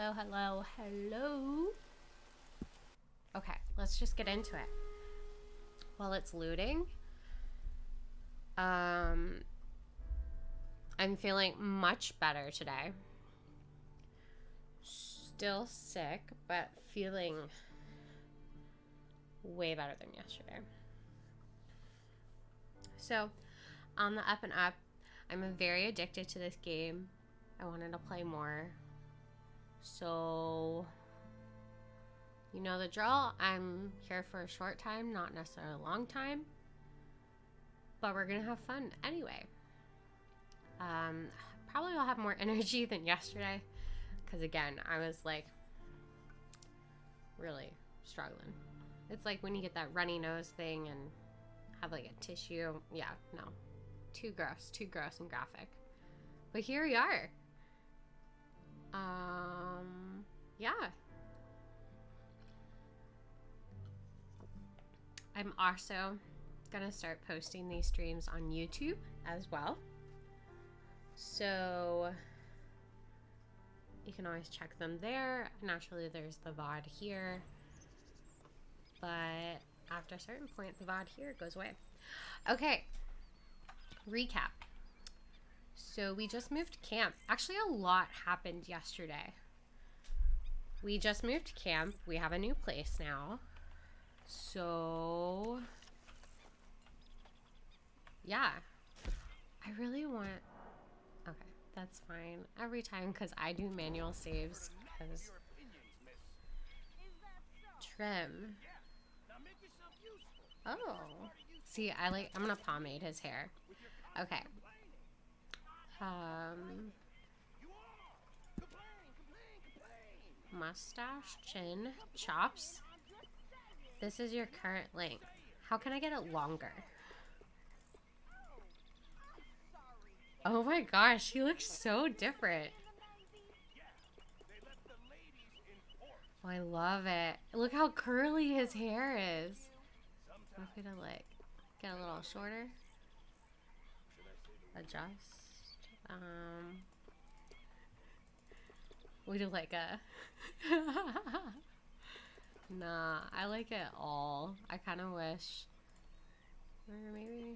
Hello, hello, hello. Okay, let's just get into it. While it's looting, I'm feeling much better today. Still sick, but feeling way better than yesterday. So, on the up and up, I'm very addicted to this game. I wanted to play more. So, you know the drill. I'm here for a short time, not necessarily a long time. But we're gonna have fun anyway. Probably will have more energy than yesterday. Because again, I was like really struggling. It's like when you get that runny nose thing and have like a tissue. Yeah, no. Too gross and graphic. But here we are. Yeah. I'm also gonna start posting these streams on YouTube as well. So you can always check them there. Naturally, there's the VOD here. But after a certain point, the VOD here goes away. Okay. Recap. So we just moved camp. Actually, a lot happened yesterday. We just moved camp. We have a new place now. So, yeah. I really want... Okay, that's fine. Every time, because I do manual saves. Because... Trim. Oh. See, I'm gonna pomade his hair. Okay. Mustache, chin, chops. This is your current length. How can I get it longer? Oh my gosh, he looks so different. Oh, I love it. Look how curly his hair is. I'm gonna like get a little shorter. Adjust. We do like a... Nah, I like it all. I kind of wish... Or maybe...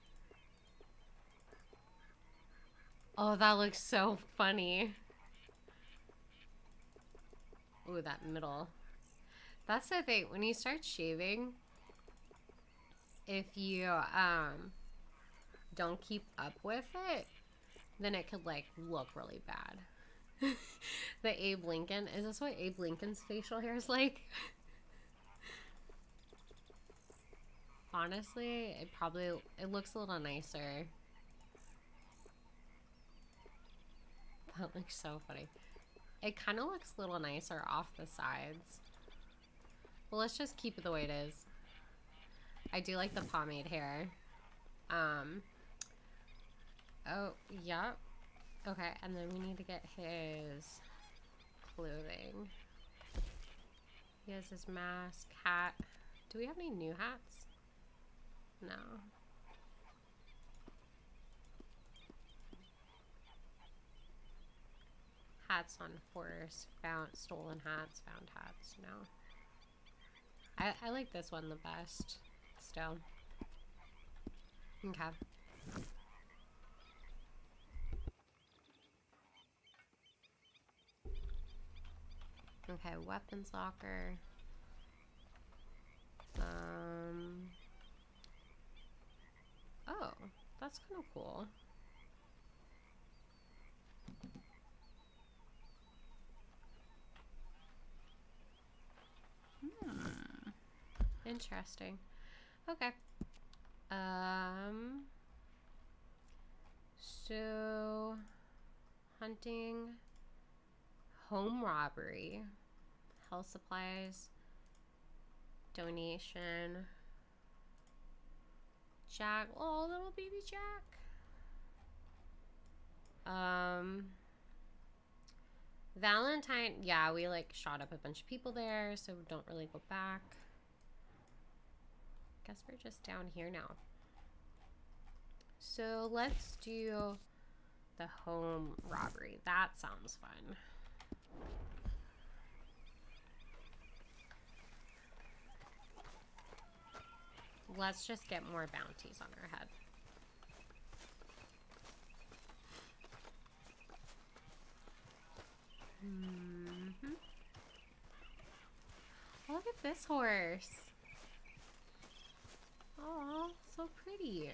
Oh, that looks so funny. Ooh, that middle. That's the thing. When you start shaving, if you don't keep up with it, then it could like look really bad. The Abe Lincoln. Is this what Abe Lincoln's facial hair is like? Honestly, it looks a little nicer. That looks so funny. It kind of looks a little nicer off the sides. Well, let's just keep it the way it is. I do like the pomade hair. Oh, yeah. Okay, and then we need to get his clothing. He has his mask, hat. Do we have any new hats? No. Hats on horse, stolen hats, found hats, no. I like this one the best, still. Okay. Okay, weapons locker. Oh, that's kind of cool. Interesting. Okay. So hunting, home robbery, health supplies, donation, Jack, oh little baby Jack. Valentine, yeah, we like shot up a bunch of people there, so we don't really go back. Guess we're just down here now. So let's do the home robbery. That sounds fun. let's just get more bounties on our head. Look at this horse. Oh, so pretty.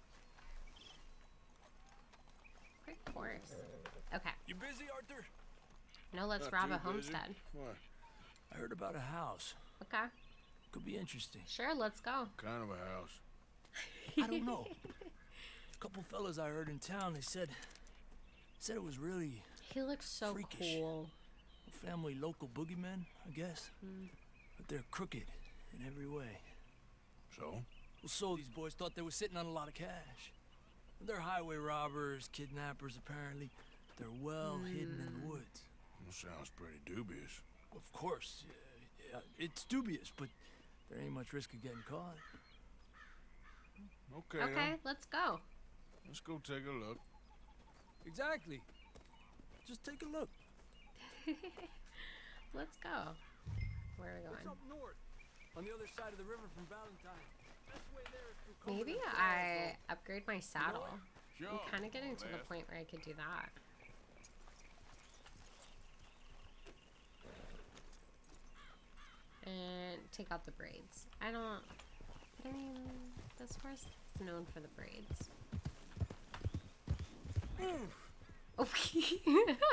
Great horse. Okay. You busy, Arthur? No, let's Not rob too a busy. homestead. What I heard about a house. Okay. Could be interesting. Sure, let's go. kind of a house? I don't know. A couple fellas I heard in town, they said it was really He looks so freakish. cool. a family local boogeymen, I guess. But they're crooked in every way. So? Well, so these boys thought they were sitting on a lot of cash. They're highway robbers, kidnappers, apparently. They're well hidden in the woods. That sounds pretty dubious. Of course, yeah, it's dubious, but there ain't much risk of getting caught. Okay, Okay, then. let's go. Let's go take a look. Exactly. Just take a look. Let's go. Where are we It's going? up north, on the other side of the river from Valentine. Best way there is through Maybe Cumberland I Falls, upgrade my saddle. Sure. I'm kind of getting to the Less. point where I could do that. And take out the braids. I don't... But I mean, this horse is known for the braids. Okay.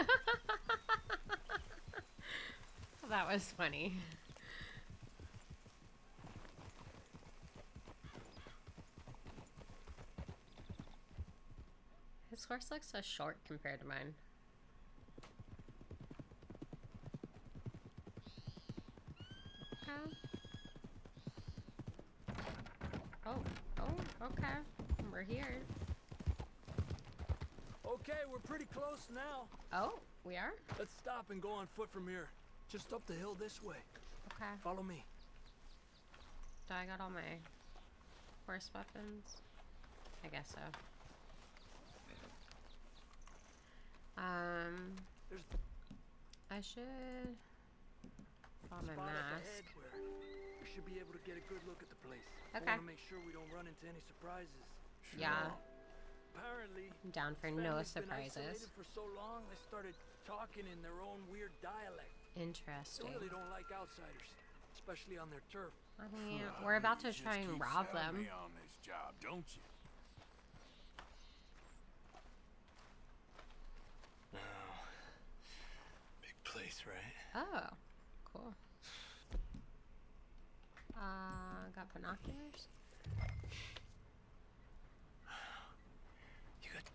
That was funny. His horse looks so short compared to mine. Okay. Oh, okay. We're here. Okay, we're pretty close now. Oh, we are? Let's stop and go on foot from here. Just up the hill this way. Okay. Follow me. Do I got all my horse weapons? I guess so. There's I should put on my spot up mask. ahead where we should be able to get a good look at the place. Okay. I want to make sure we don't run into any surprises. Sure. Yeah, Apparently, I'm down for this no family's been isolated surprises. for so long, they started talking in their own weird dialect. They Interesting. really don't like outsiders, especially on their turf. I mean, we're about to You try just and keep rob selling them. me on this job, don't you? Big place, right? Oh, cool. Got binoculars? You got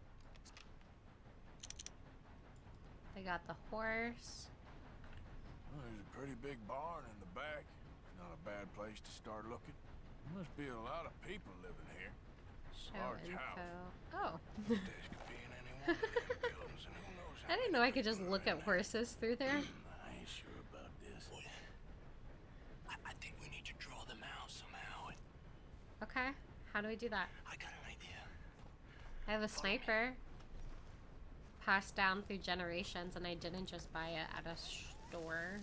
They got the horse. Well, there's a pretty big barn in the back. Not a bad place to start looking. Must be a lot of people living here. Show Large info. house. Oh. This could be in any one of them buildings, and who knows how I didn't many know I could just people look are at in horses through there. it. I ain't sure about this. I think we need to draw them out somehow. Okay. How do we do that? I got an idea. I have a sniper. Passed down through generations, and I didn't just buy it at a store.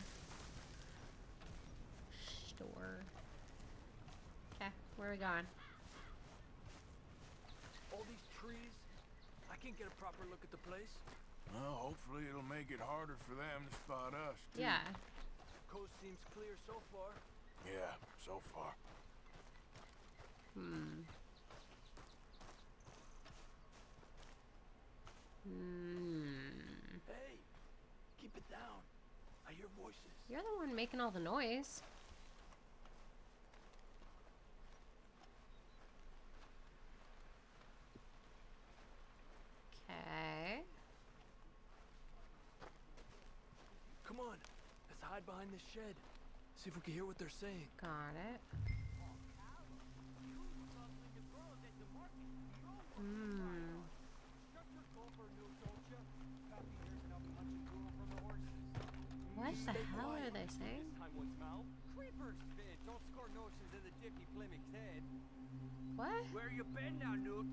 Okay, where are we going? All these trees, I can't get a proper look at the place. Well, hopefully it'll make it harder for them to spot us, too. Yeah. Coast seems clear so far. Yeah, so far. Hey, keep it down. I hear voices. You're the one making all the noise. Okay. Come on, let's hide behind this shed. See if we can hear what they're saying. Got it. What the hell are they saying? Creepers, man. Don't score notions in the Jiffy Plymouth's head. What? Where you been now, Newt?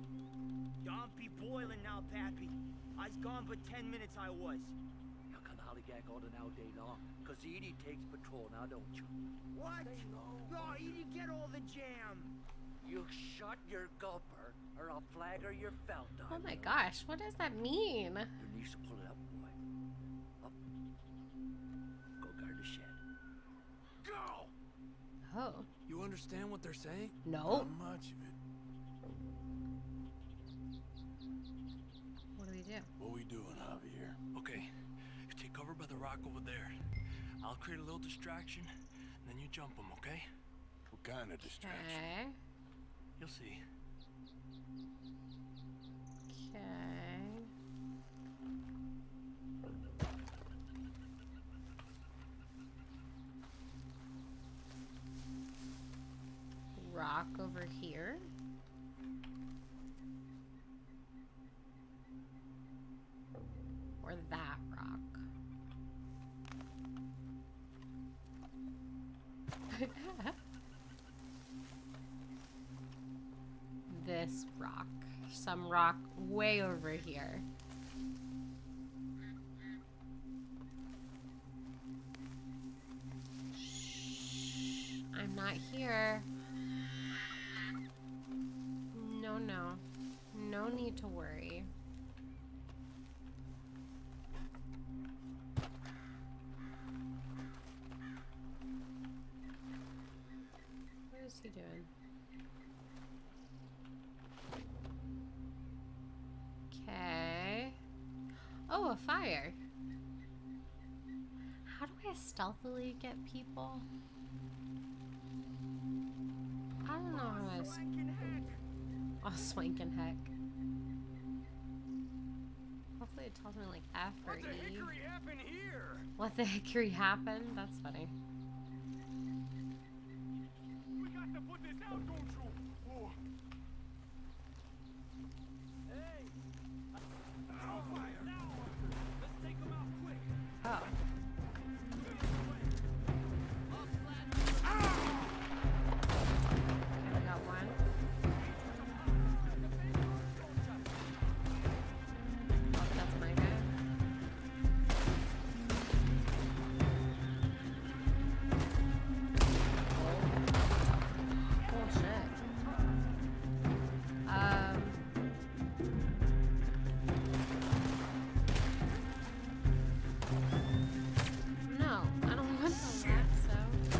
Don't be boiling now, Pappy. I's gone but 10 minutes I was. How come the lollygag all day long. Cause Edie takes patrol now, don't you? What? Oh, you didn't get all the jam. You shut your gulper, or I'll flagger your felt Oh on my you. gosh, what does that mean? Your niece will pull it up, boy. Up. Go guard the shed. Go! Oh, You understand what they're saying? no. Not much of it. What do we do? What we doing, Javier? Okay, you take cover by the rock over there. I'll create a little distraction, and then you jump them, okay? What kind of distraction? Okay. You'll see. Okay. Rock over here. Or that rock. This rock. Some rock way over here. Shh. I'm not here. No, no. No need to worry. What is he doing? Okay. Oh, a fire. How do I stealthily get people? I don't know how I... Oh, swankin' heck. Hopefully it tells me like F or What the E. hickory happened here? What the hickory happened? That's funny. We got to put this out, don't you? Oh. Hey! On fire! Now! Let's take them out quick! Oh. Okay, we got one. Oh, that's my guy. Oh shit. No, I don't want the lasso.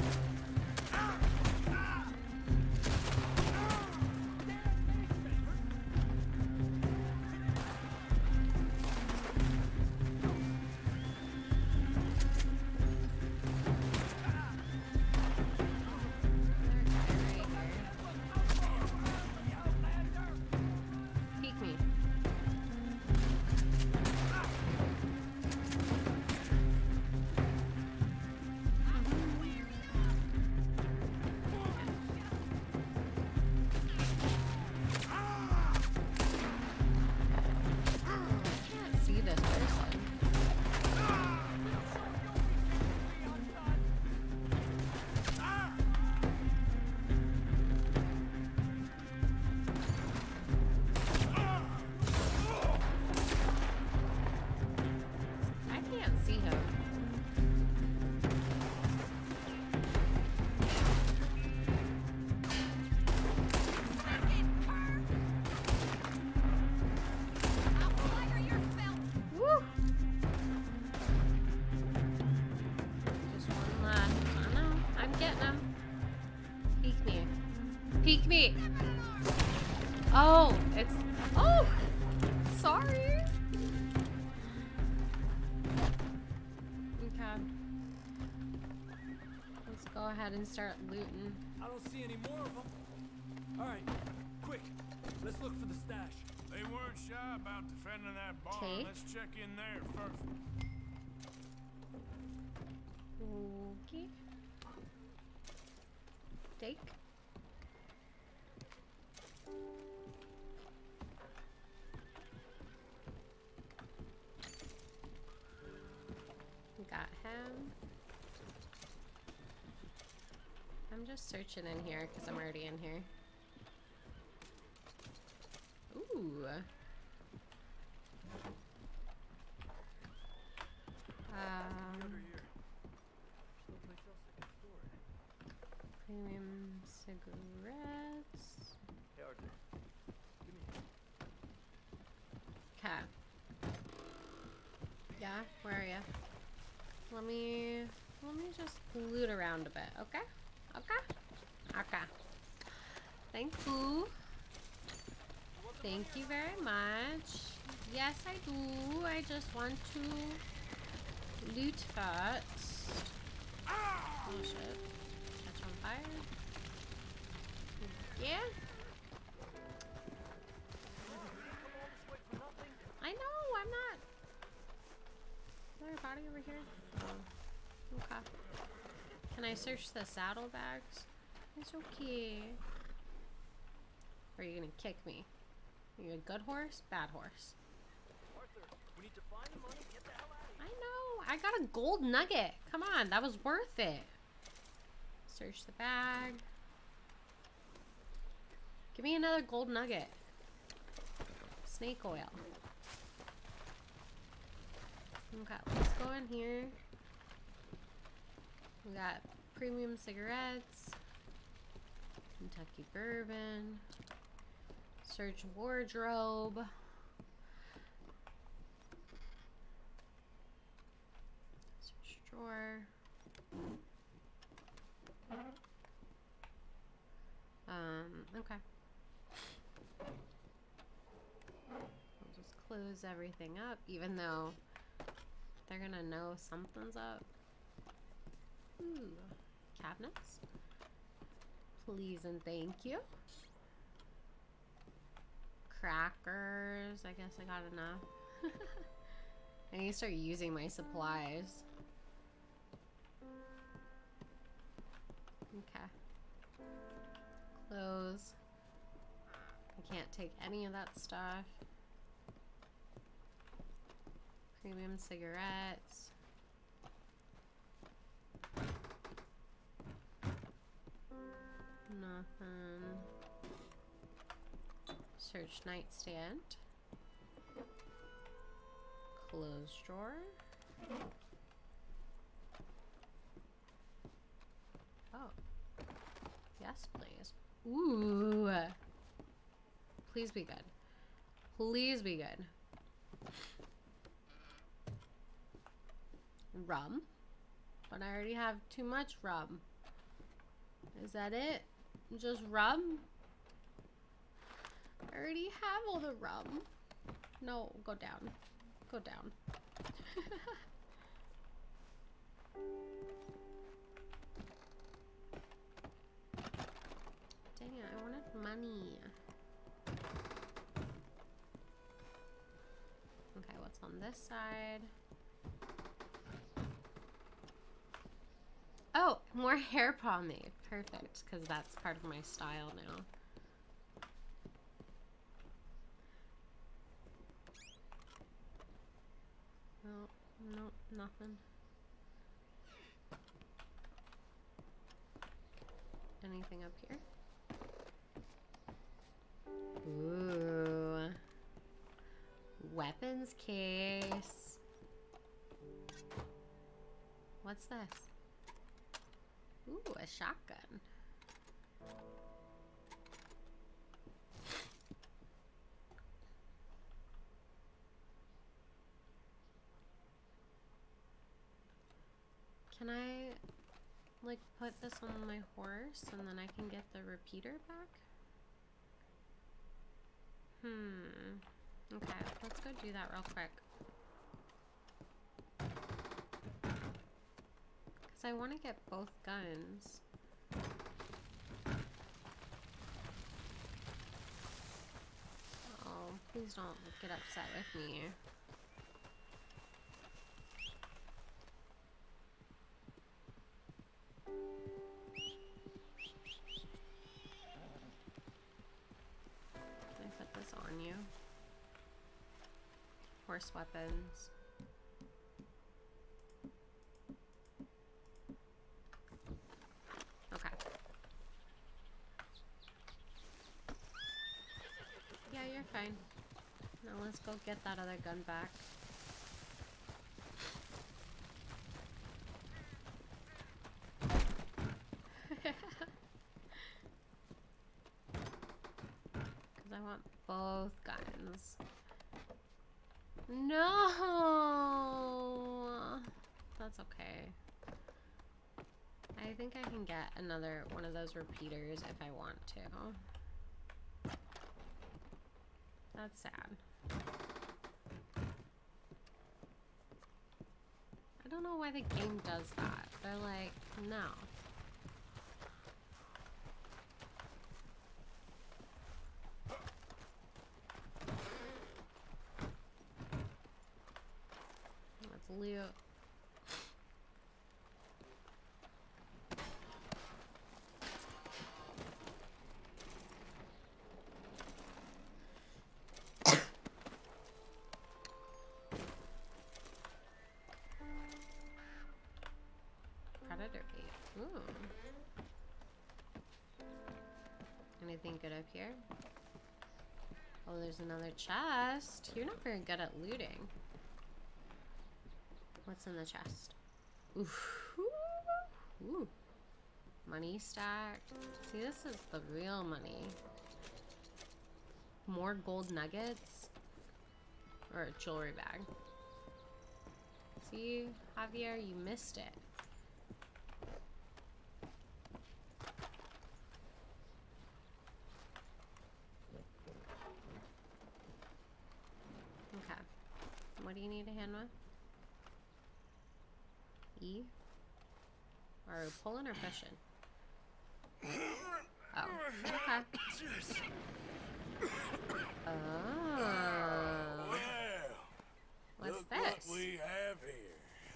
Peek me. I can't see this person. I can't see him. Woo! Just one left. I know. I'm getting him. Peek me. Peek me. Oh, it's. Oh! Sorry. Okay. Let's go ahead and start looting. I don't see any more of them. All right, quick. Let's look for the stash. They weren't shy about defending that barn. Okay. Let's check in there first. Okay. Take. Got him. I'm just searching in here because I'm already in here. Ooh. Under here. Someplace else I can store it. Premium cigarettes. Hey, Arthur. Give me. Okay. Yeah, where are you? Let me just loot around a bit, okay? Okay? Okay. Thank you. Thank you very much. Yes, I do. I just want to loot first. Oh shit. Catch on fire. Yeah. I know, I'm not. Is there a body over here? Oh. Okay. Can I search the saddlebags? It's okay. Or are you gonna kick me? Are you a good horse? Bad horse? Arthur, we need to find the money. Get the hell out of I here. know. I got a gold nugget. Come on, that was worth it. Search the bag. Give me another gold nugget. Snake oil. Okay, let's go in here. We got premium cigarettes. Kentucky bourbon. Search wardrobe. Search drawer. Okay. I'll just close everything up, even though they're gonna know something's up. Ooh, cabinets. Please and thank you. Crackers. I guess I got enough. I need to start using my supplies. Okay. Clothes. I can't take any of that stuff. Premium cigarettes. Nothing. Search nightstand. Clothes drawer. Oh. Yes, please. Ooh. Please be good. Please be good. Rum. But I already have too much rum. Is that it? Just rum? I already have all the rum. No, go down. Go down. Dang it, I wanted money. Okay, what's on this side? Oh, more hair pomade. Perfect, because that's part of my style now. No, nothing. Anything up here? Ooh. Weapons case. What's this? Ooh, a shotgun. Can I, like, put this on my horse and then I can get the repeater back? Okay, let's go do that real quick. Because I want to get both guns. Oh, please don't get upset with me. Can I put this on you? Horse weapons. Okay. Yeah, you're fine. Now let's go get that other gun back. Because I want both guns. No! That's okay. I think I can get another one of those repeaters if I want to. That's sad. I don't know why the game does that. They're like, no. Let's loot. Predator bait. Ooh. Anything good up here? Oh, there's another chest. You're not very good at looting. What's in the chest? Oof. Ooh. Money stacked. See, this is the real money. More gold nuggets. Or a jewelry bag. See, Javier, you missed it. Okay. What do you need a hand with? E? Are we pulling or fishing? Oh, okay. Oh. Well, What's look this? what we have here.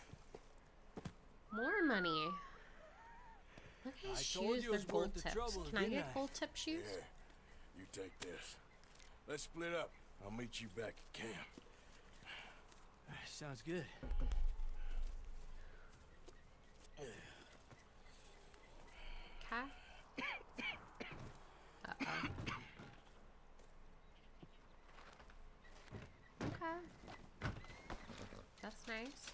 More money. Look at his I told shoes, you it they're was gold worth the tips. trouble, Can I didn't get I? gold tip shoes? Yeah, you take this. Let's split up. I'll meet you back at camp. Sounds good. Okay. Uh-oh. Okay. That's nice.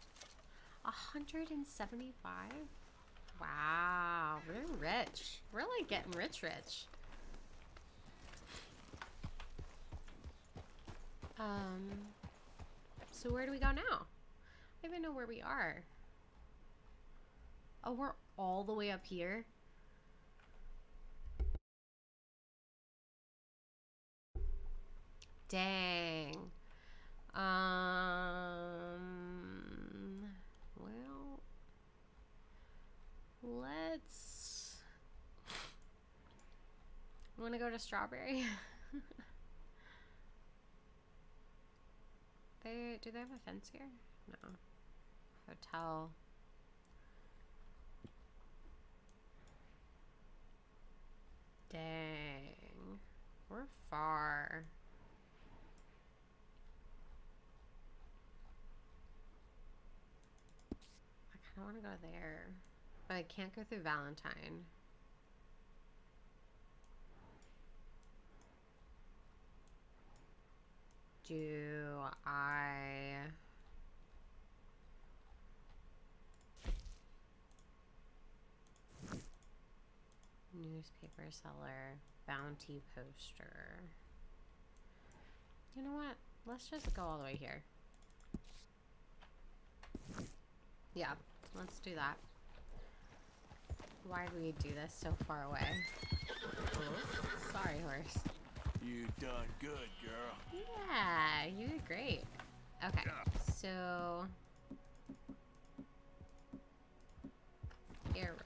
175? Wow, we're rich. We're like getting rich. So where do we go now? I don't even know where we are. Oh, we're all the way up here? Dang. Well, let's... Want to go to Strawberry? Do they have a fence here? No. Hotel. Dang. We're far. I kind of want to go there. But I can't go through Valentine. Do I... Newspaper seller, bounty poster. You know what? Let's just go all the way here. Yeah, let's do that. Why do we do this so far away? Oh, sorry, horse. You done good, girl. Yeah, you did great. Okay, so... arrows.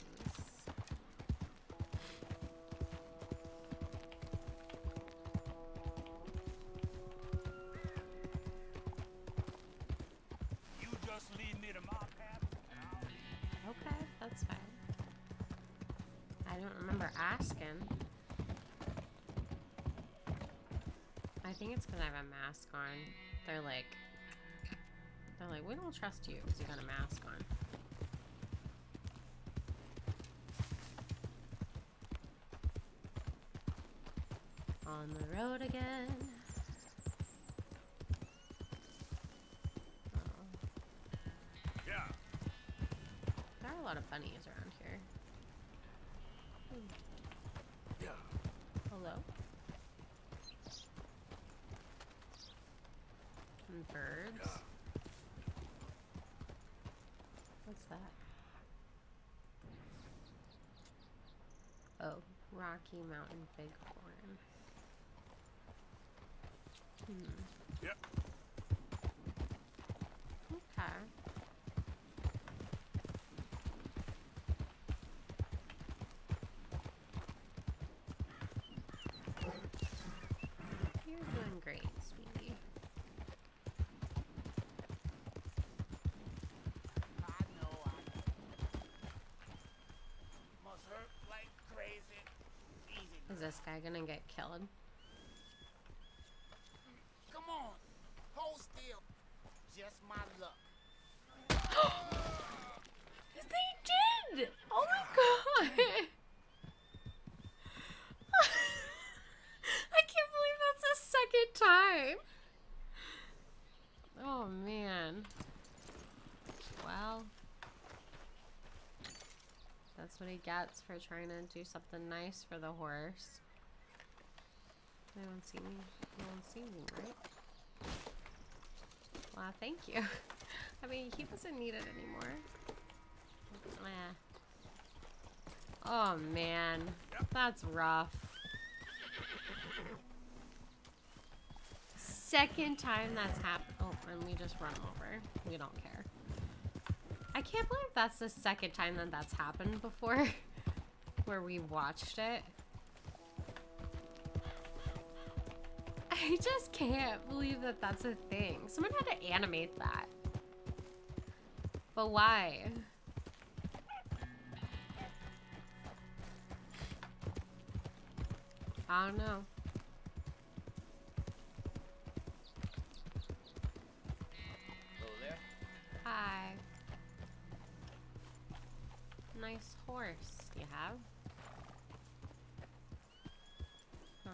You just lead me to my path. Okay, that's fine. I don't remember asking. I think it's because I have a mask on. They're like, we don't trust you because you got a mask on. On the road again. Oh. Yeah. There are a lot of bunnies around here. Yeah. Hello? And birds. What's that? Oh, Rocky Mountain Bighorn. Yep. Okay. You're doing great, sweetie. I know. Must hurt like crazy. Easy. Is this guy gonna get killed? Come on. Hold still. Just my luck. They did! Oh my god! I can't believe that's the second time. Oh man. Well, that's what he gets for trying to do something nice for the horse. They don't see me. They don't see me, right? Well, thank you. I mean, he doesn't need it anymore. Oh man, that's rough. Second time that's happened. Oh, and we just run over. We don't care. I can't believe that's the second time that that's happened before, where we watched it. I just can't believe that that's a thing. Someone had to animate that. But why? I don't know. Hello there. Hi. Nice horse you have. Huh.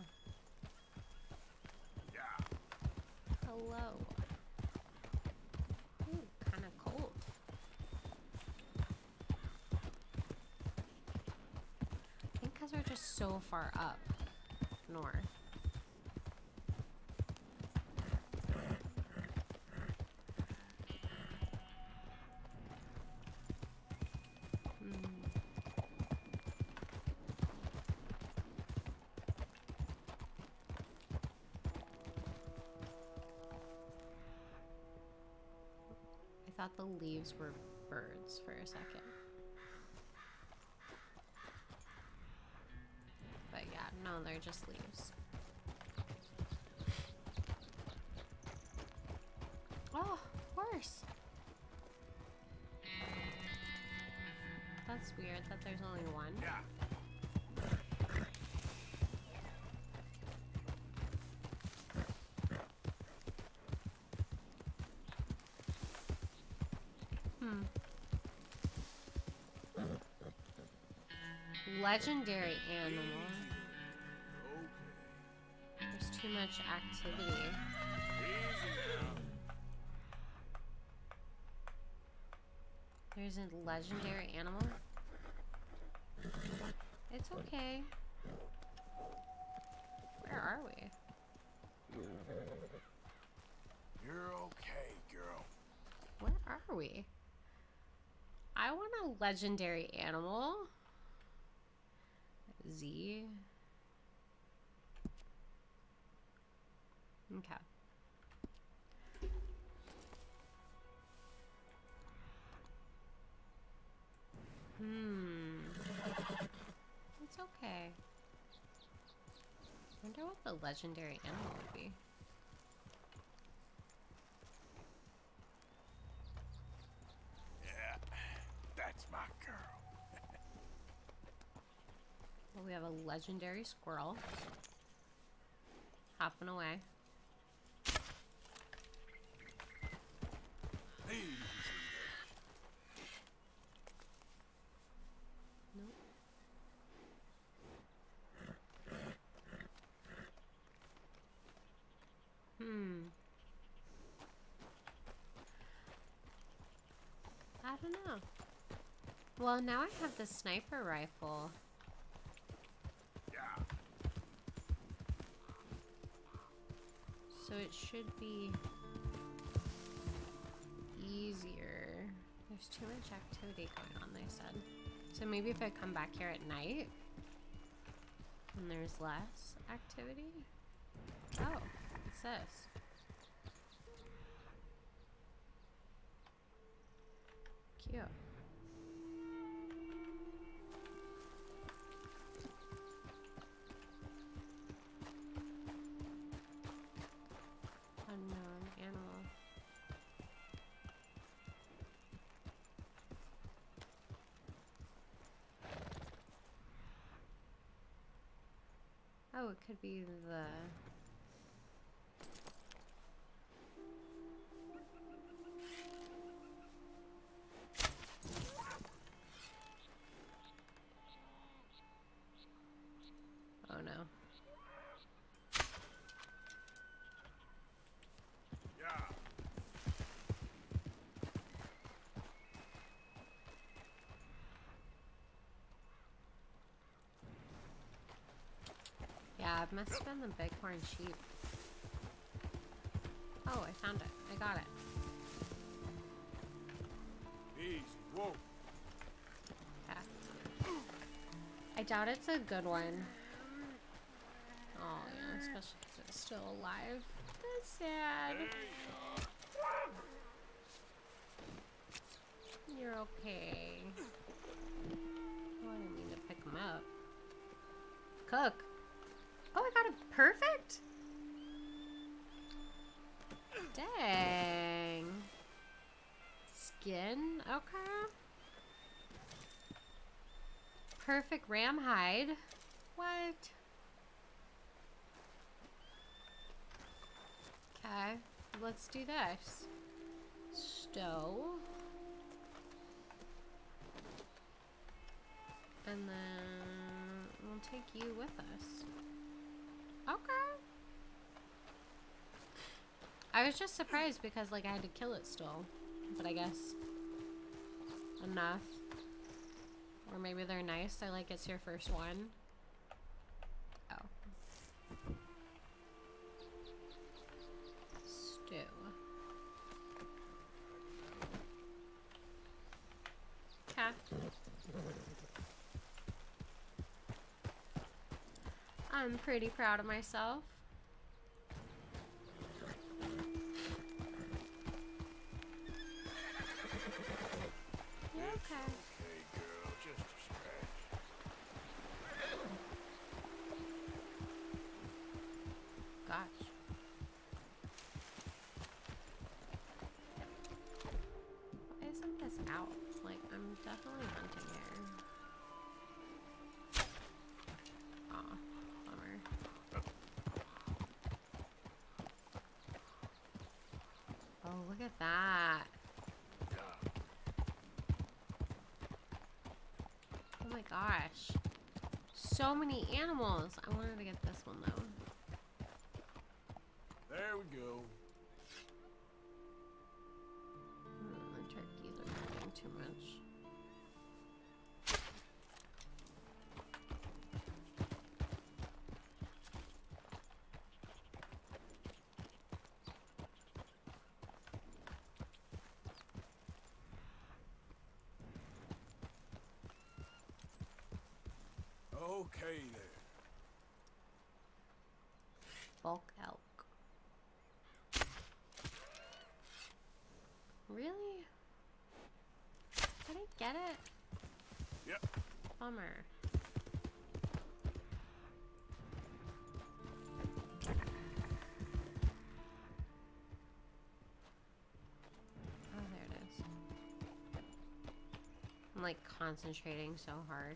Yeah. Hello. Ooh, kind of cold. I think because we're just so far up north. I thought the leaves were birds for a second. But yeah, no, they're just leaves. Oh, horse. That's weird that there's only one. Yeah. Legendary animal. Okay. There's too much activity. Easy now. There's a legendary animal. It's okay. Where are we? You're okay, girl. Where are we? I want a legendary animal. Z. Okay. It's okay. I wonder what the legendary animal would be. Yeah. That's my girl. Well, we have a legendary squirrel. Hopping away. Easy Nope. I don't know. Well, now I have the sniper rifle. Yeah. So it should be There's too much activity going on, they said. So maybe if I come back here at night, and there's less activity? Oh, what's this? Cute. Unknown animal. Oh, it could be the... Oh no. Yeah. Yeah, it must have been the bighorn sheep. Oh, I found it. I got it. Easy. Whoa. Yeah. I doubt it's a good one. Oh, yeah, especially because it's still alive. That's sad. There you are. You're okay. Oh, I didn't mean to pick him up. Cook. Oh, I got it perfect? Dang. Skin? Okay. Perfect ram hide. What? Okay, let's do this. Stow. And then we'll take you with us. Okay. I was just surprised because like I had to kill it still. But I guess enough. Or maybe they're nice. They're like, it's your first one. Oh. Stew. Okay. I'm pretty proud of myself. You okay? Hey, girl, just a scratch. Gosh. Why isn't this out? Like, I'm definitely hunting here. Aw, bummer. Oh, look at that. Oh my gosh. So many animals. I wanted to get this one though. There we go. The turkeys are getting too much. Okay there. Bulk elk. Really? Did I get it? Yep. Bummer. Oh, there it is. I'm like concentrating so hard.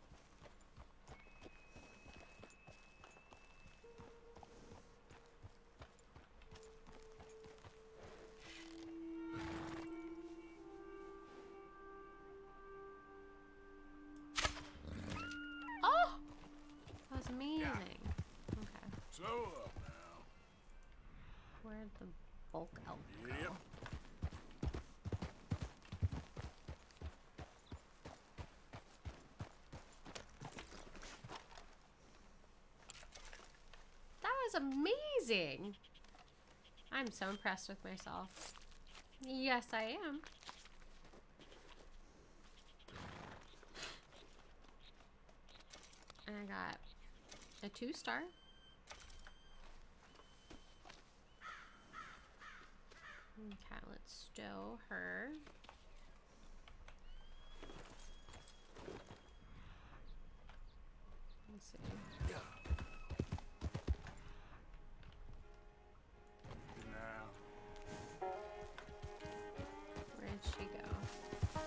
Oh! That was amazing. Okay. Slow up now. Where'd the bulk elk go? Yep. That was amazing. I'm so impressed with myself. Yes, I am. And I got a 2-star. Okay, let's stow her. Let's see. Now. Where'd she go?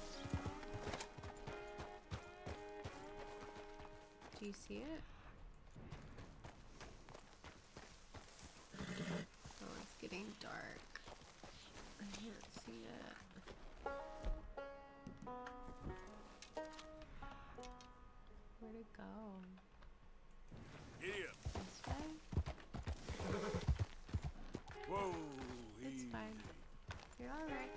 Do you see it? Oh, it's getting dark. I can't see it. Where'd it go? Giddy up. This way? Whoa. It's easy. fine. You're alright.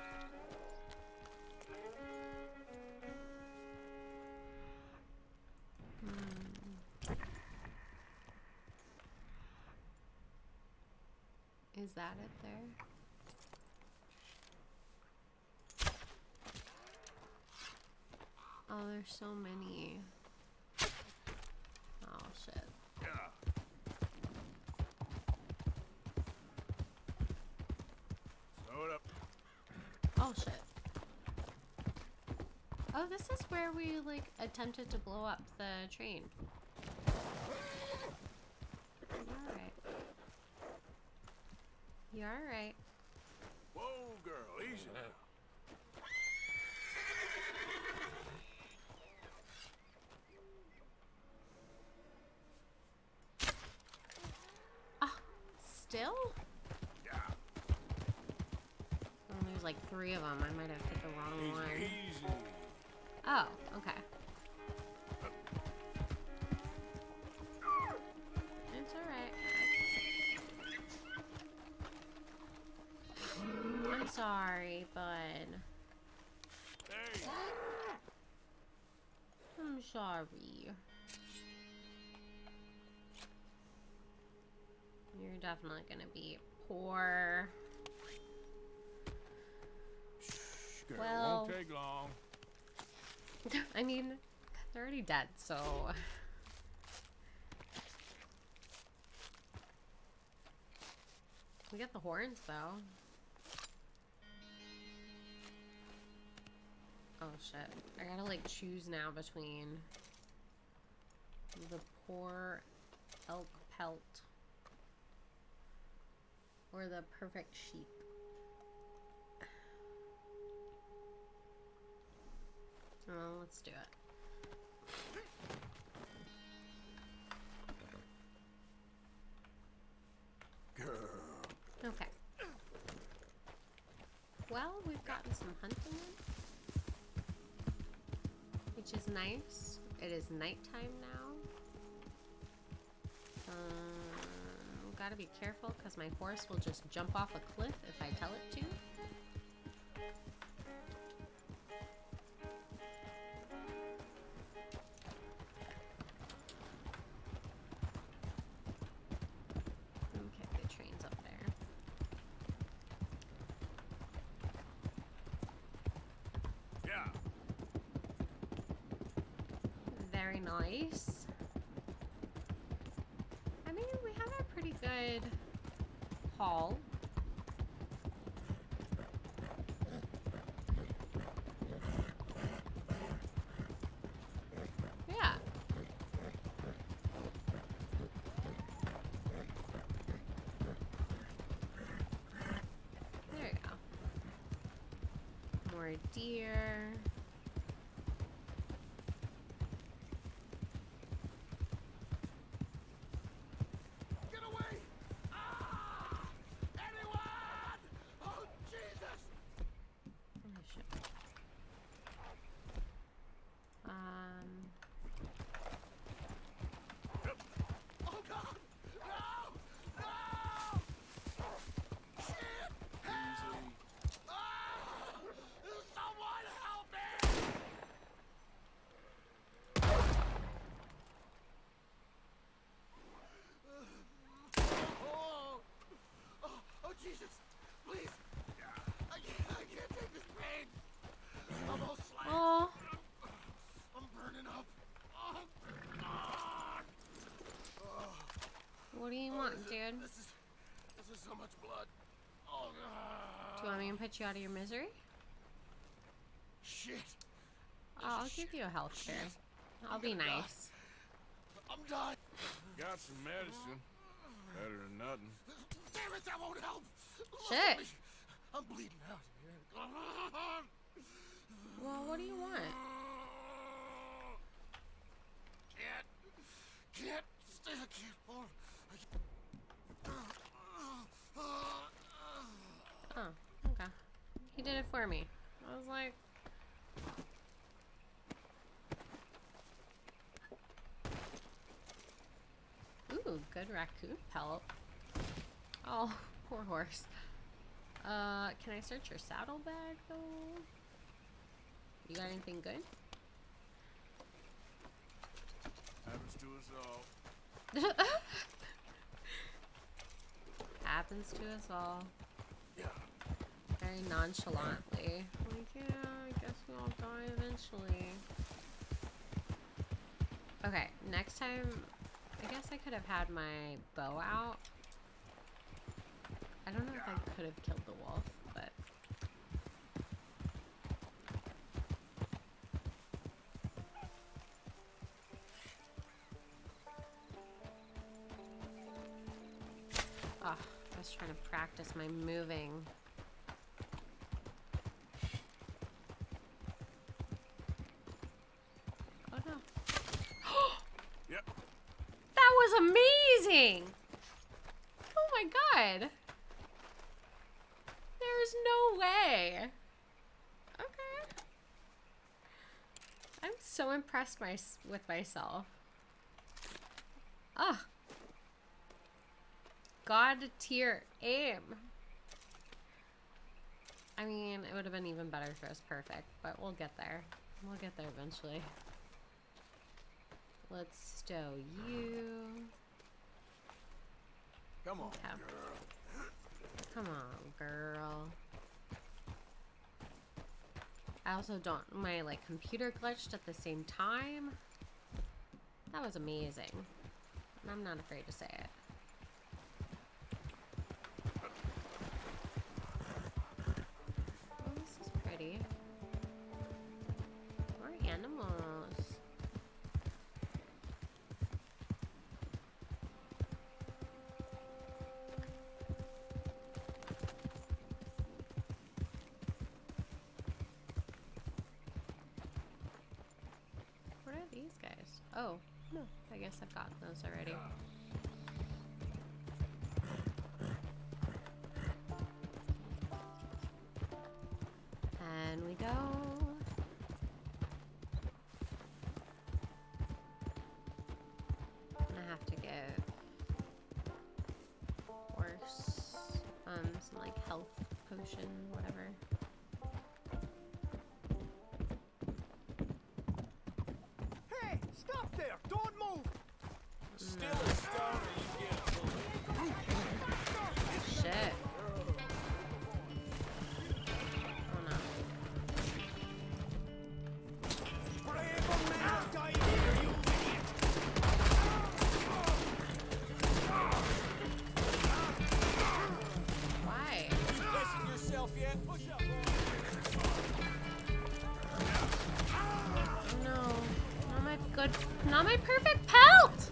Is that it there? Oh, there's so many. Oh, shit. Yeah. Slow it up. Oh, shit. Oh, this is where we, like, attempted to blow up the train. Alright. You alright? Whoa, girl, easy now. Ah, still? Yeah. Oh, there's like 3 of them. I might have hit the wrong one. Easy, easy. Oh, okay. It's alright. I'm sorry, bud. Hey. I'm sorry. You're definitely gonna be poor. Girl, Well- won't take long. I mean, they're already dead, so... We got the horns, though. Oh, shit. I gotta, like, choose now between the poor elk pelt or the perfect sheep. Oh, let's do it. Girl. Okay. Well, we've gotten some hunting in, which is nice. It is nighttime now. Gotta be careful because my horse will just jump off a cliff if I tell it to. Okay, the train's up there. Yeah. Very nice. I mean, we have a pretty good haul. Yeah. There you go. More deer. Get away! Ah! Anyone! Oh, Jesus! Holy shit. Oh, God! No! No! Shit! Help! Ah! Someone help me! What do you want, dude? This is so much blood. Oh, Do you want me to put you out of your misery? shit. Oh, I'll give you a health care. I'll be nice. I'm dying. Got some medicine. Better than nothing. Damn it, that won't help. Shit. I'm bleeding out here. Well, what do you want? Can't stay. I can't hold. Oh, okay. He did it for me. I was like... Ooh, good raccoon pelt. Oh, poor horse. Can I search your saddlebag, though? You got anything good? Happens to us all. Happens to us all. Yeah. Very nonchalantly. Like, yeah, I guess we all die eventually. Okay, next time, I guess I could have had my bow out. I don't know if I could have killed the wolf, but... Oh, I was trying to practice my moving. Oh no. Yep. That was amazing! Oh my god. There's no way. Okay. I'm so impressed with myself. Ah. God tier aim. I mean, it would have been even better if it was perfect, but we'll get there. We'll get there eventually. Let's stow you. Come on, Okay. girl. Come on, girl. I also don't... My, like, computer glitched at the same time. That was amazing. And I'm not afraid to say it. Oh, this is pretty. More animals. What are these guys? Oh, no. I guess I've gotten those already. And we go. I have to give horse some like health potion, whatever. Hey, stop there! Don't move! Still a stone or you get a bullet. Shit. Oh no. Brave man died here, you idiot! Why? Blessing yourself yet? Push up, boy. Oh no. Not my good, not my perfect pelt!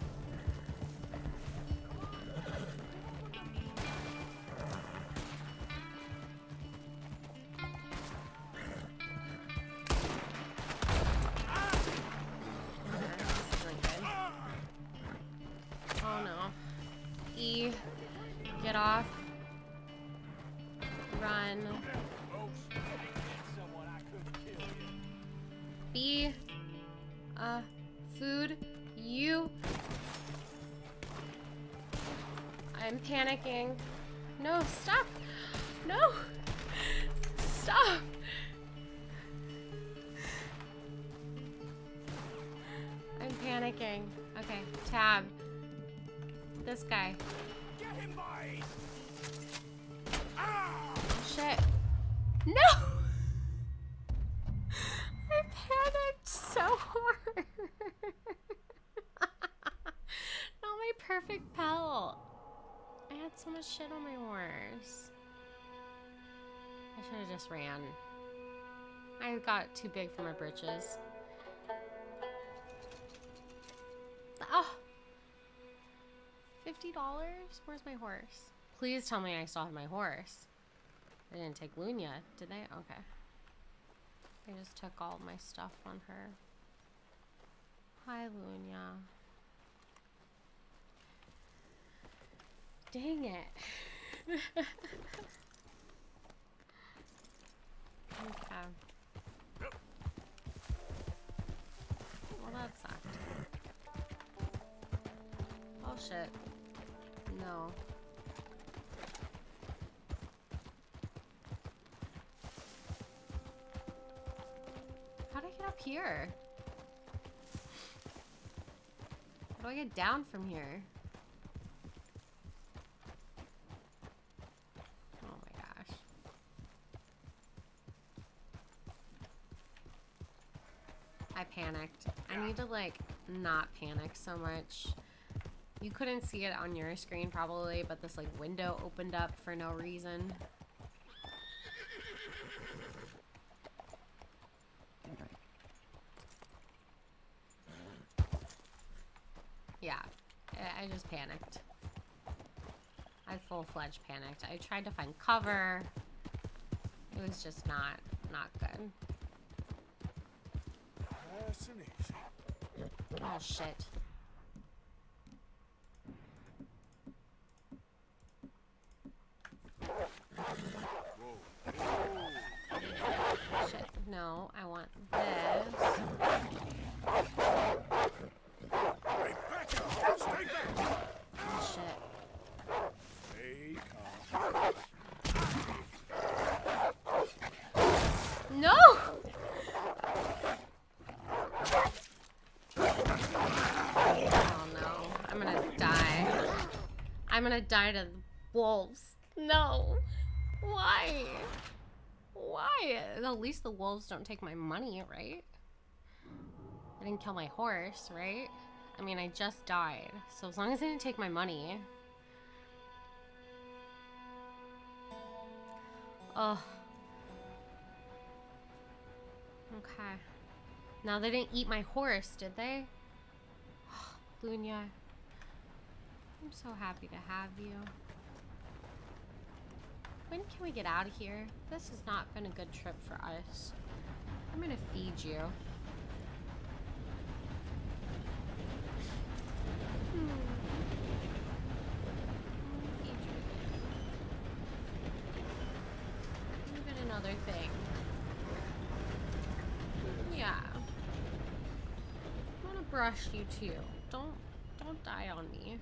This isn't good. Oh no. E. Get off. Run. Someone I couldn't kill you. B. Food. You. I'm panicking. No, stop. No. Stop. I'm panicking. Okay, tab. This guy. Get him, boys! Shit. No! I panicked so hard. Not my perfect pelt. I had so much shit on my horse. I should have just ran. I got too big for my britches. Oh! $50? Where's my horse? Please tell me I still have my horse. They didn't take Lunya, did they? Okay. They just took all my stuff on her. Hi, Lunya. Dang it. Okay. Well, that sucked. Oh, shit. No. How'd I get up here? How do I get down from here? Oh my gosh. I panicked. I need to, like, not panic so much. You couldn't see it on your screen probably, but this, like, window opened up for no reason. Yeah, I just panicked. I full-fledged panicked. I tried to find cover. It was just not good. Nice and easy. Oh, shit. Shit, no, I want this. Hey, back up! Stay back! Oh, shit. Stay calm. No! Oh no, I'm gonna die. I'm gonna die to wolves. No. Why? Why? At least the wolves don't take my money, right? I didn't kill my horse, right? I mean, I just died. So as long as they didn't take my money. Oh. Okay. Now they didn't eat my horse, did they? Lunya. I'm so happy to have you. When can we get out of here? This has not been a good trip for us. I'm gonna feed you. Feed you. Even another thing. Yeah. I wanna brush you too. Don't die on me.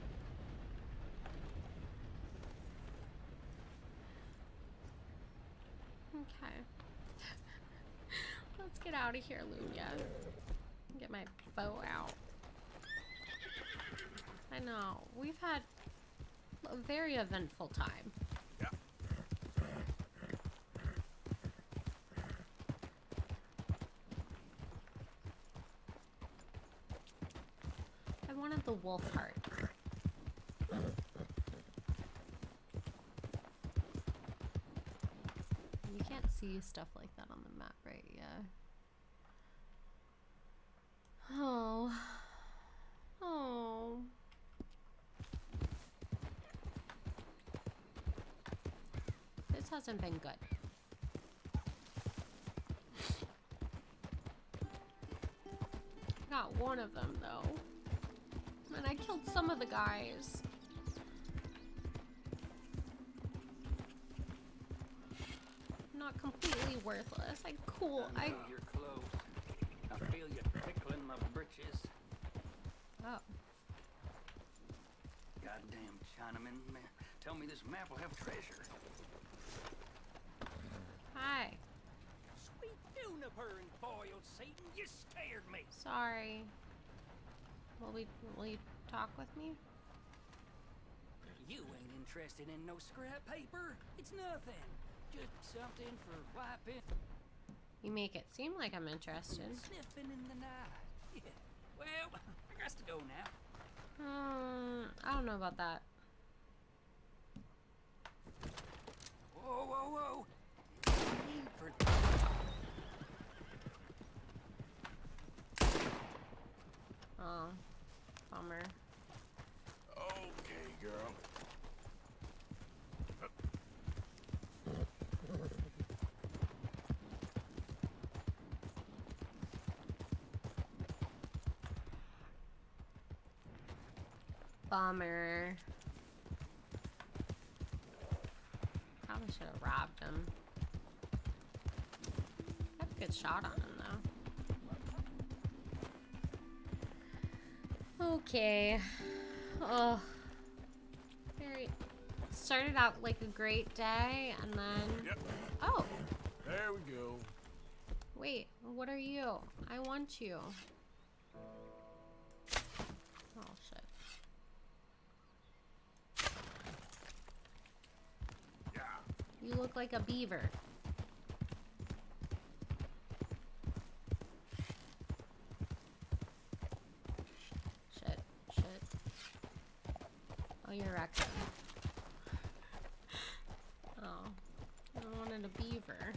Okay. Let's get out of here, Lunya. Get my bow out. I know. We've had a very eventful time. Yeah. I wanted the wolf heart. You can't see stuff like that on the map, right? Yeah. Oh. Oh. This hasn't been good. I got one of them, though. And I killed some of the guys. Not completely worthless. Cool. I know you're close. I feel you tickling my britches. Oh. Goddamn Chinaman. Man, tell me this map will have treasure. Hi. Sweet juniper and foiled Satan, you scared me. Sorry. Will you talk with me? You ain't interested in no scrap paper. It's nothing. Just something for wiping. You make it seem like I'm interested. Sniffing in the night. Yeah. Well, I got to go now. don't know about that. Whoa, whoa, whoa! Oh, bummer. Okay, girl. Bummer. Probably should have robbed him. I have a good shot on him though. Okay. Oh. Very. Started out like a great day and then. Yep. Oh. There we go. Wait. What are you? I want you. Oh shit. Yeah. You look like a beaver. Shit, shit. Oh, you're Rexon. Oh, I wanted a beaver.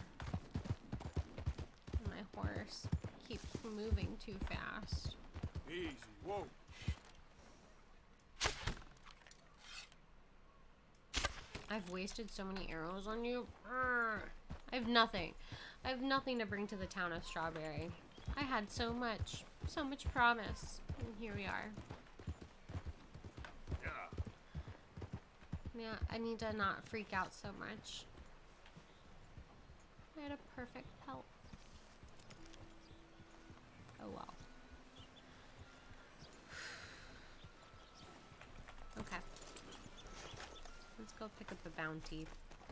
My horse keeps moving too fast. Easy. Whoa. I've wasted so many arrows on you. Urgh. I have nothing. I have nothing to bring to the town of Strawberry. I had so much promise. And here we are. Yeah. Yeah, I need to not freak out so much. I had a perfect pelt. Oh well. Okay. Let's go pick up the bounty.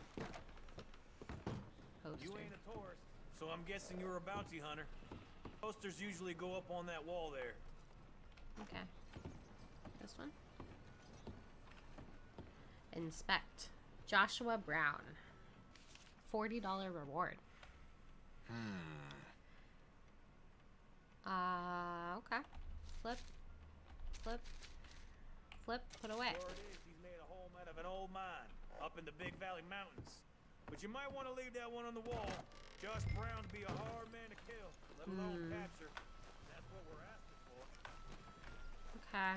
Poster. You ain't a tourist, so I'm guessing you're a bounty hunter. Posters usually go up on that wall there. Okay. This one? Inspect. Joshua Brown. $40 reward. Okay. Flip. Flip. Flip. Put away. Word is he's made a home out of an old mine up in the Big Valley Mountains. But you might want to leave that one on the wall. Josh Brown'd be a hard man to kill, let alone capture. That's what we're asking for. Okay.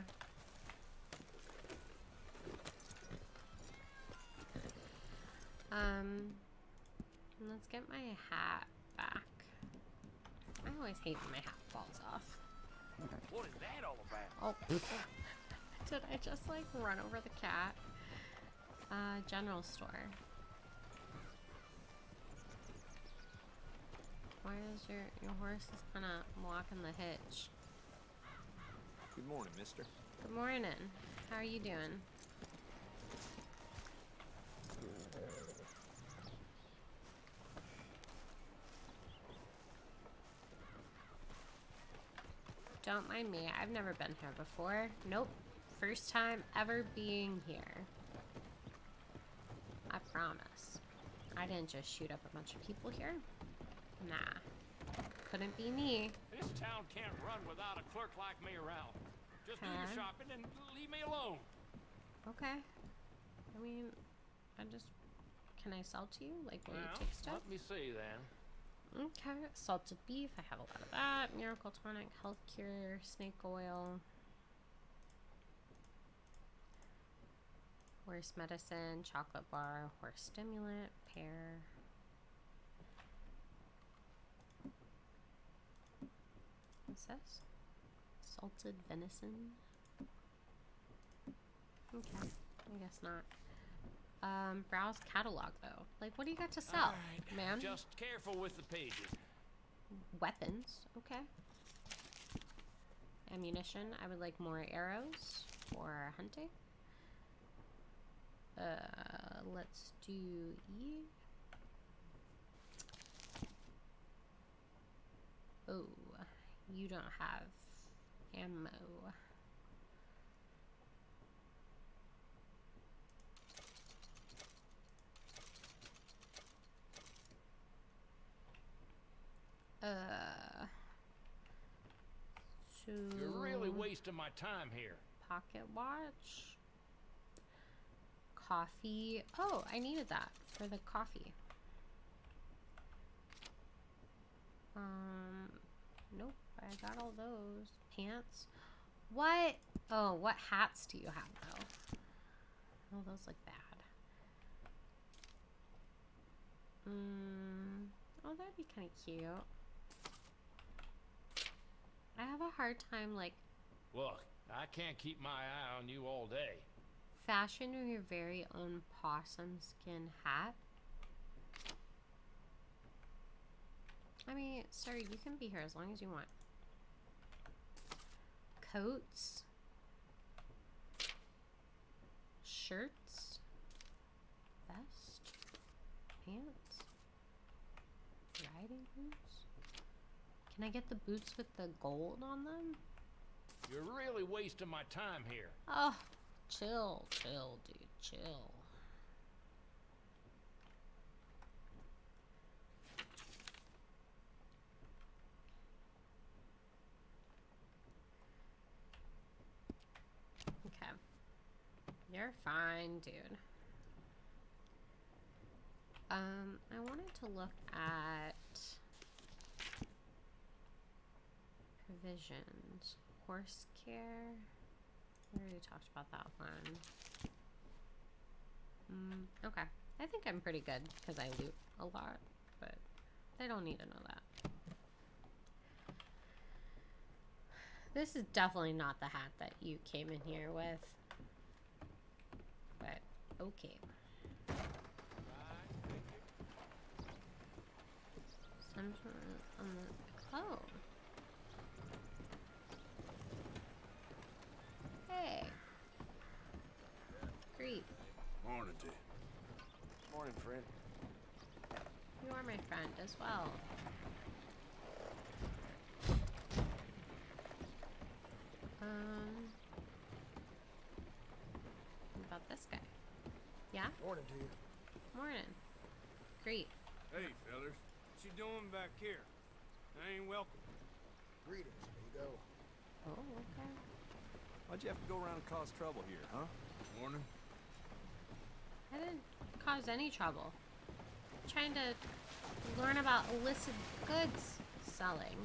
Let's get my hat back. I always hate when my hat falls off. What is that all about? Oh. Did I just like run over the cat? General store. Why is your horse is kind of blocking the hitch? Good morning, mister. Good morning. How are you doing? Don't mind me. I've never been here before. Nope. First time ever being here. I promise. I didn't just shoot up a bunch of people here. Nah. Couldn't be me. This town can't run without a clerk like me around. Just do your shopping and leave me alone. Okay. I mean, can I sell to you? Like, will you Well, take stuff? let me see then. Okay. Salted beef. I have a lot of that. Miracle tonic, health cure, snake oil. Horse medicine, chocolate bar, horse stimulant, pear. What's this? Salted venison. Okay, I guess not. Browse catalog though. Like, what do you got to sell, All right. man? Just careful with the pages. Weapons, okay. Ammunition. I would like more arrows for hunting. Let's do E. Oh, you don't have ammo. So You're really wasting my time here. pocket watch. coffee. Oh, I needed that for the coffee. Nope, I got all those. Pants. What? Oh, what hats do you have though? Oh, those look bad. Oh, that'd be kind of cute. I have a hard time, like, Look, I can't keep my eye on you all day. fashion your very own possum skin hat. I mean, sir, you can be here as long as you want. Coats. Shirts. Vest. Pants. Riding boots. Can I get the boots with the gold on them? You're really wasting my time here. Oh, chill, chill, dude, chill. Okay. You're fine, dude. I wanted to look at provisions. Horse care. We already talked about that one. Okay. I think I'm pretty good because I loot a lot, but they don't need to know that. This is definitely not the hat that you came in here with. But, okay. Something on the... Oh. Hey. Great. Morning to you. Morning, friend. You are my friend as well. What about this guy? Yeah? Morning to you. Morning. Great. Hey, fellas. What you doing back here? I ain't welcome. Greetings, amigo. Oh, okay. Why'd you have to go around and cause trouble here, huh? Morning. I didn't cause any trouble. I'm trying to learn about illicit goods selling.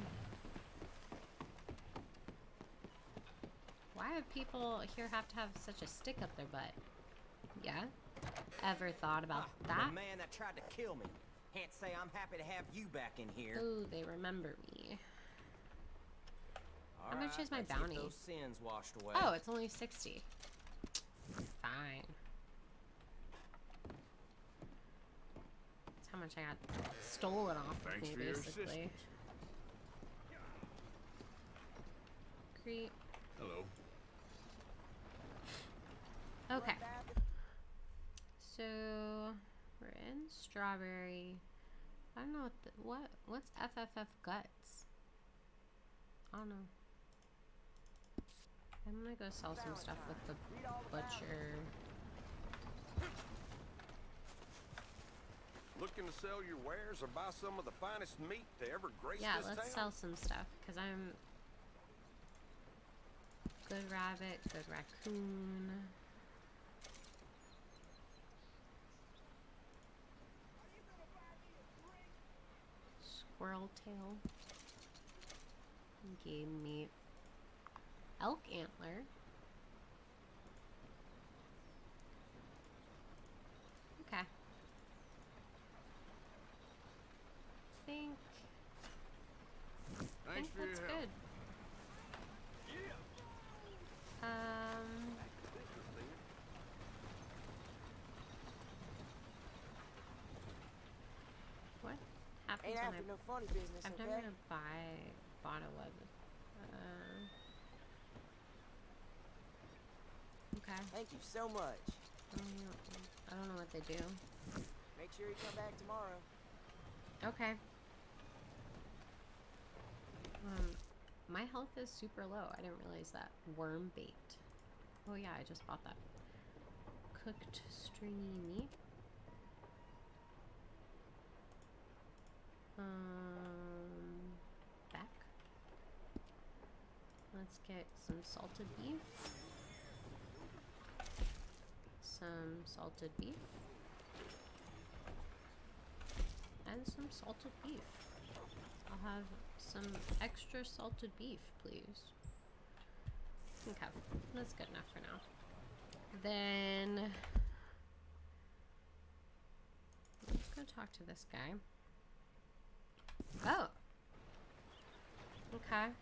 Why do people here have to have such a stick up their butt? Yeah? Ever thought about that? The man that tried to kill me. Can't say I'm happy to have you back in here. Ooh, they remember me. All How much right, is my let's get bounty? those sins washed away. Oh, it's only 60. Fine. That's how much I got stolen off of Thanks me, for your basically. assistance. Great. Hello. Okay. So we're in Strawberry. I don't know what's FFF guts. I don't know. I'm gonna go sell some stuff with the butcher. Looking to sell your wares or buy some of the finest meat to ever grace Yeah, this let's town? sell some stuff because I'm good rabbit, good raccoon. Squirrel tail. Game meat. Elk antler. Okay. think Thanks for that's your help. good. What happens Ain't when after no funny business, I've okay? never bought a web. Okay. Thank you so much. I don't know what they do. Make sure you come back tomorrow. Okay. My health is super low. I didn't realize that. Worm bait. Oh yeah, I just bought that. Cooked stringy meat. Back. Let's get some salted beef. some salted beef. And some salted beef. I'll have some extra salted beef, please. Okay, that's good enough for now. Then let's go talk to this guy. Oh. Okay.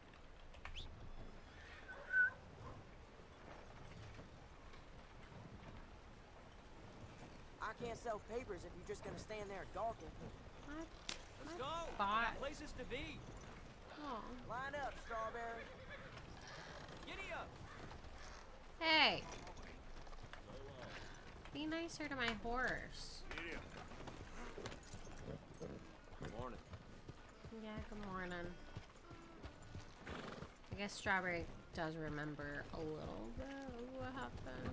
I can't sell papers if you're just gonna stand there gawking. What? Let's go. Bought. Got places to be. Oh. Line up, Strawberry. Giddy up. Hey. Be nicer to my horse. Good morning. Yeah, good morning. I guess Strawberry does remember a little bit of what happened.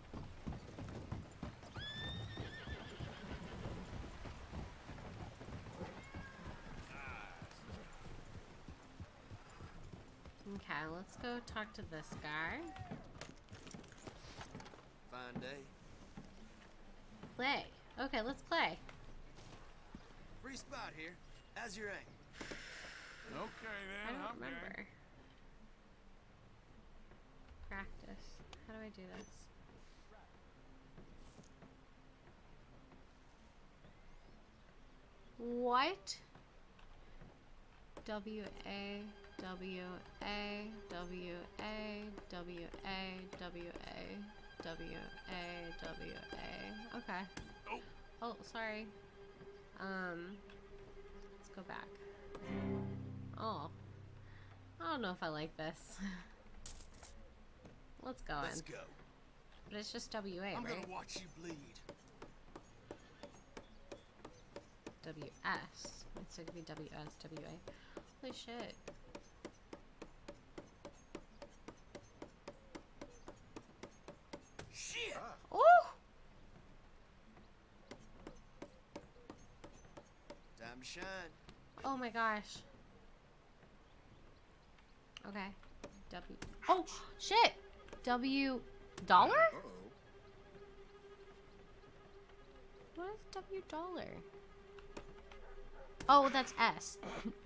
Okay, let's go talk to this guy. Fine day. Play. Okay, let's play. Free spot here. How's your aim? Okay I then, don't I'm remember. game. Practice. How do I do this? What? W A W A W A W A W A W A W A. Okay. Oh. Oh, sorry. Let's go back. Oh. I don't know if I like this. Let's go Let's in. go. But it's just WA, I'm right? gonna watch you bleed. WS. It's gonna be WS, WA. Holy shit. Shit! Oh! Time to shine. Oh my gosh. Okay. W. Oh, shit! W. Dollar? What is W dollar? Oh, that's S.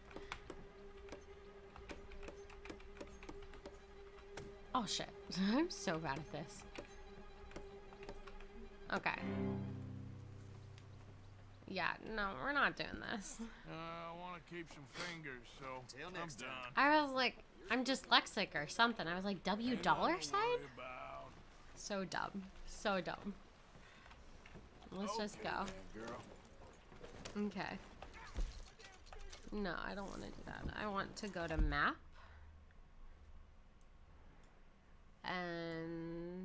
Oh shit. I'm so bad at this. Okay. Yeah, no, we're not doing this. I want to keep some fingers, so Till I'm next done. time. I was like, I'm dyslexic or something. I was like, W dollar Nothing to sign? worry about. So dumb. So dumb. Let's just go. Then, girl. Okay. No, I don't want to do that. I want to go to map. And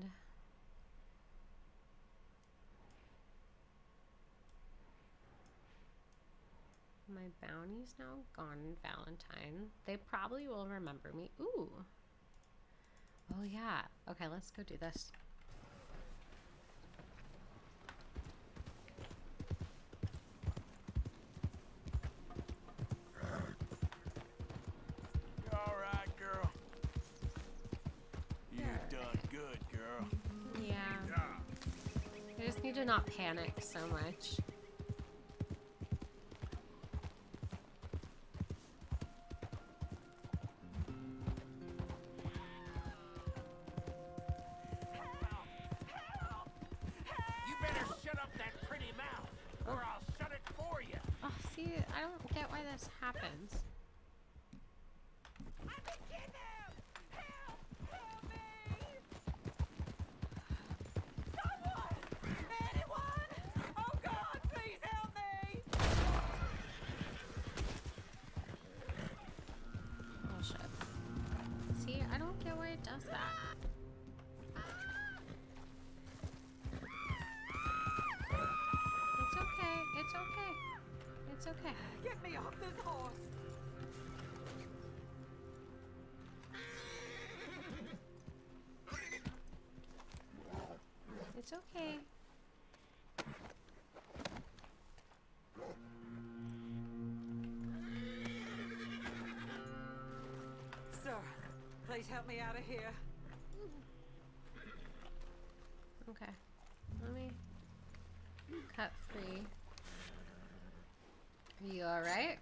my bounty's now gone in Valentine. They probably will remember me. Ooh. Oh yeah. Okay, let's go do this. You all right, girl? You done good, girl. Yeah. I just need to not panic so much. You better shut up that pretty mouth, or I'll shut it for you. Oh, see, I don't get why this happens. Oh shit. See, I don't get why it does that. It's okay. It's okay. It's okay. Get me off this horse. It's okay. Sir, please help me out of here. Okay. let me cut free. Are you alright?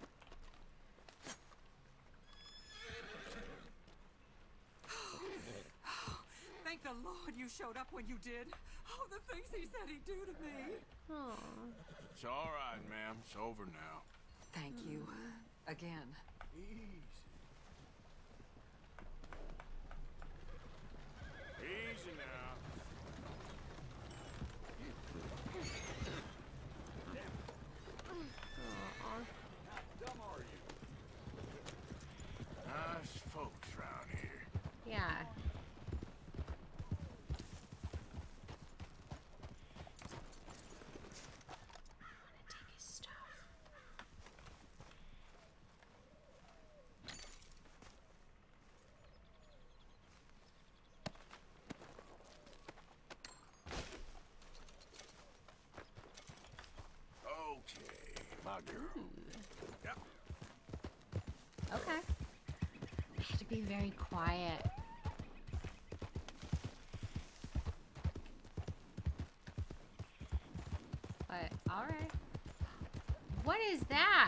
Thank the Lord you showed up when you did. Oh, the things he said he'd do to me. Aww. It's all right, ma'am. It's over now. Thank you. Again. Easy. Easy now. Aww. How dumb are you? Nice folks round here. Yeah. Okay, my girl. Yep. Okay. I have to be very quiet. But, alright. What is that?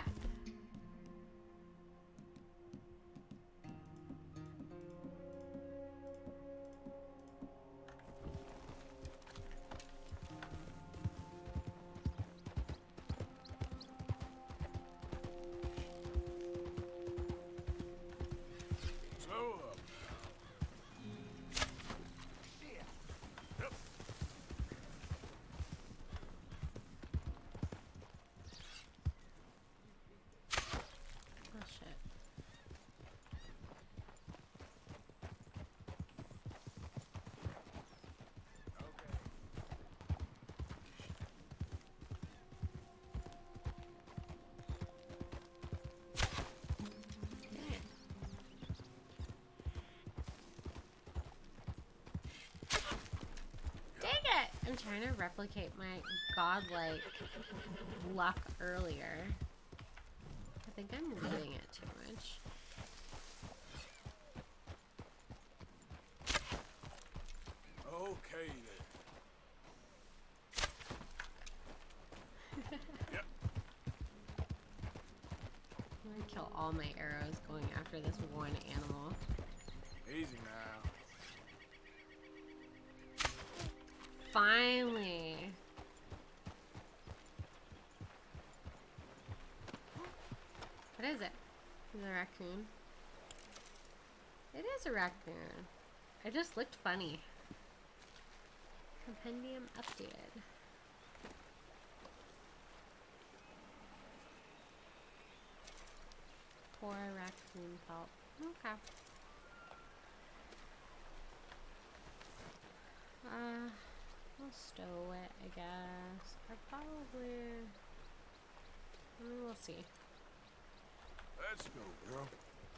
Slow up. Yep. Oh, shit. Dang it! I'm trying to replicate my godlike luck earlier. I think I'm leaving it too much. Okay then. Yep. I'm gonna kill all my arrows going after this one animal. Easy now. Finally. What is it? Is it a raccoon? It is a raccoon. It just looked funny. Compendium updated. Poor raccoon pelt. Okay. I'll stow it, I guess. I probably... I mean, we'll see. Let's go, girl.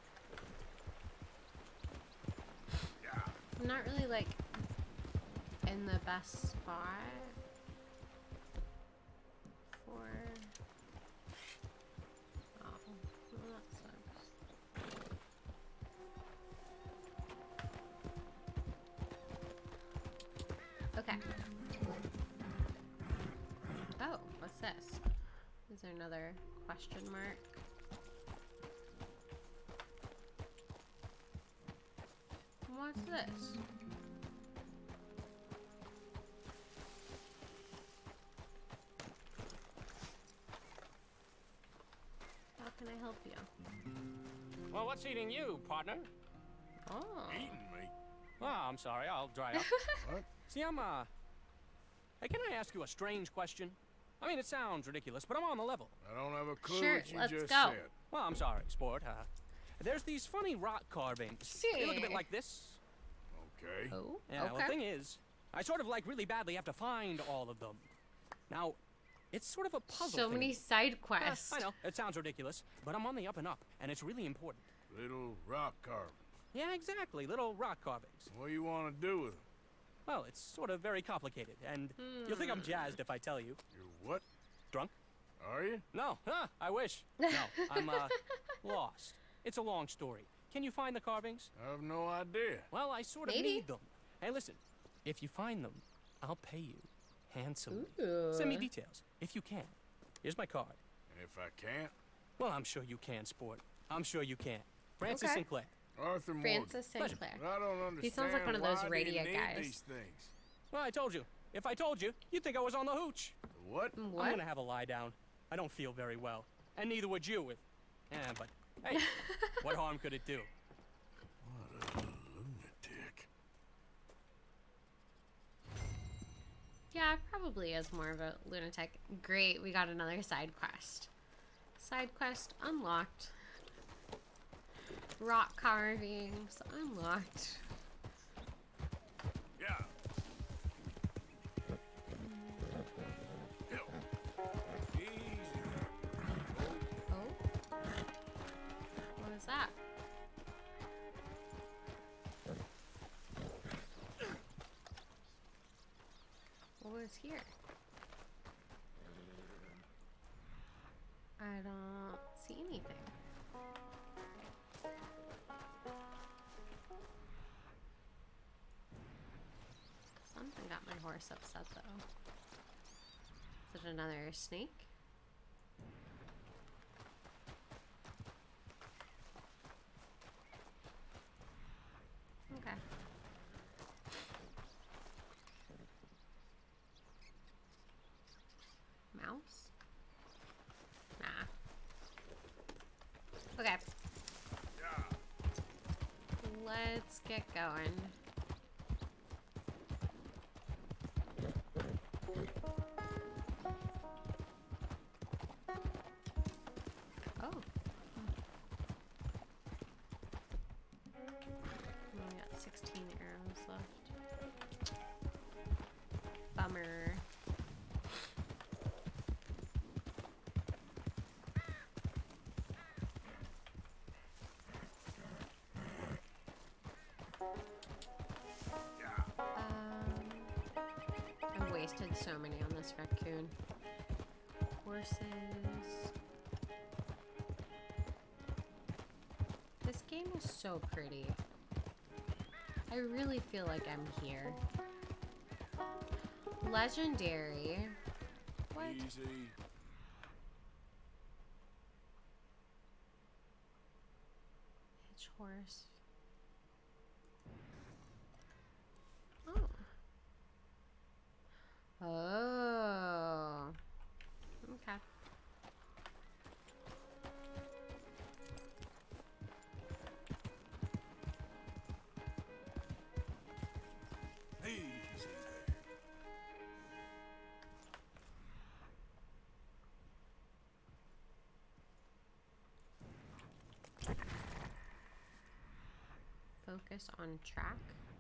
Yeah. I'm not really, like, in the best spot for... Oh, well, that sucks. Okay. Oh, what's this? Is there another question mark? What's this? How can I help you? Well, what's eating you, partner? Oh. Eating me. Well, I'm sorry, I'll dry up. What? See, Hey, can I ask you a strange question? I mean, it sounds ridiculous, but I'm on the level. I don't have a clue Sure, what you let's just go. said. Well, I'm sorry, sport. There's these funny rock carvings. They look a bit like this. Okay. Oh, Yeah, well, okay. the thing is, I sort of really badly have to find all of them. Now, it's sort of a puzzle. So to many me. side quests. I know, it sounds ridiculous, but I'm on the up and up, and it's really important. Little rock carving. Yeah, exactly, little rock carvings. What do you want to do with them? Well, it's sort of very complicated, and you'll think I'm jazzed if I tell you. You're what? Drunk? Are you? No, I wish. No, I'm, lost. It's a long story. Can you find the carvings? I have no idea. Well, I sort of Maybe. need them. Hey, listen, if you find them, I'll pay you. handsomely. Ooh. Send me details, if you can. Here's my card. And if I can't, Well, I'm sure you can, sport. I'm sure you can. Francis Okay. Sinclair. Arthur Morgan. Francis Sinclair. But I don't understand He sounds like one of those why do radio you need guys. these things. Well, I told you. If I told you, you'd think I was on the hooch. What? I'm What? gonna have a lie down. I don't feel very well. And neither would you if... but, hey, what harm could it do? What a lunatic. Yeah, probably is more of a lunatic. Great, we got another side quest. Side quest unlocked. Rock carvings unlocked. Yeah. Easy. Oh? What was that? What was here? I don't see anything. Something got my horse upset though. Is it another snake? Okay. Mouse? Nah. Okay. Let's get going. Oh. Only got 16 arrows left. Bummer. I wasted so many on this raccoon. Horses. This game is so pretty. I really feel like I'm here. Legendary. What? Easy. Hitch horse. Oh. Oh. Okay. Easy there. Focus on track.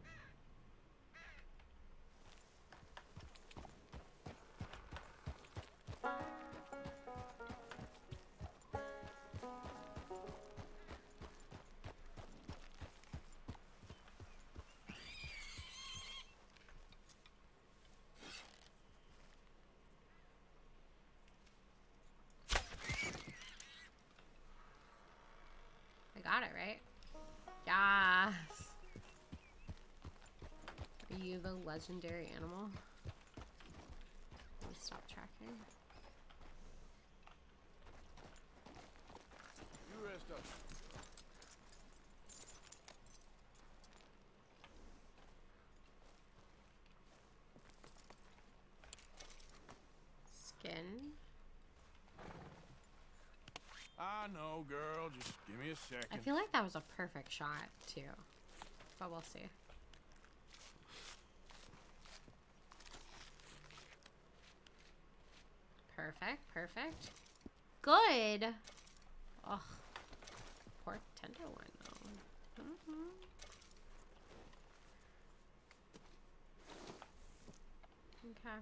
I got it, right? Yes. Are you the legendary animal? Let's stop tracking. You rest up. Skin. I know, girl. Just give me a second. I feel like that was a perfect shot, too. But we'll see. Perfect, perfect. Good! Ugh. Poor tender one, though. Okay.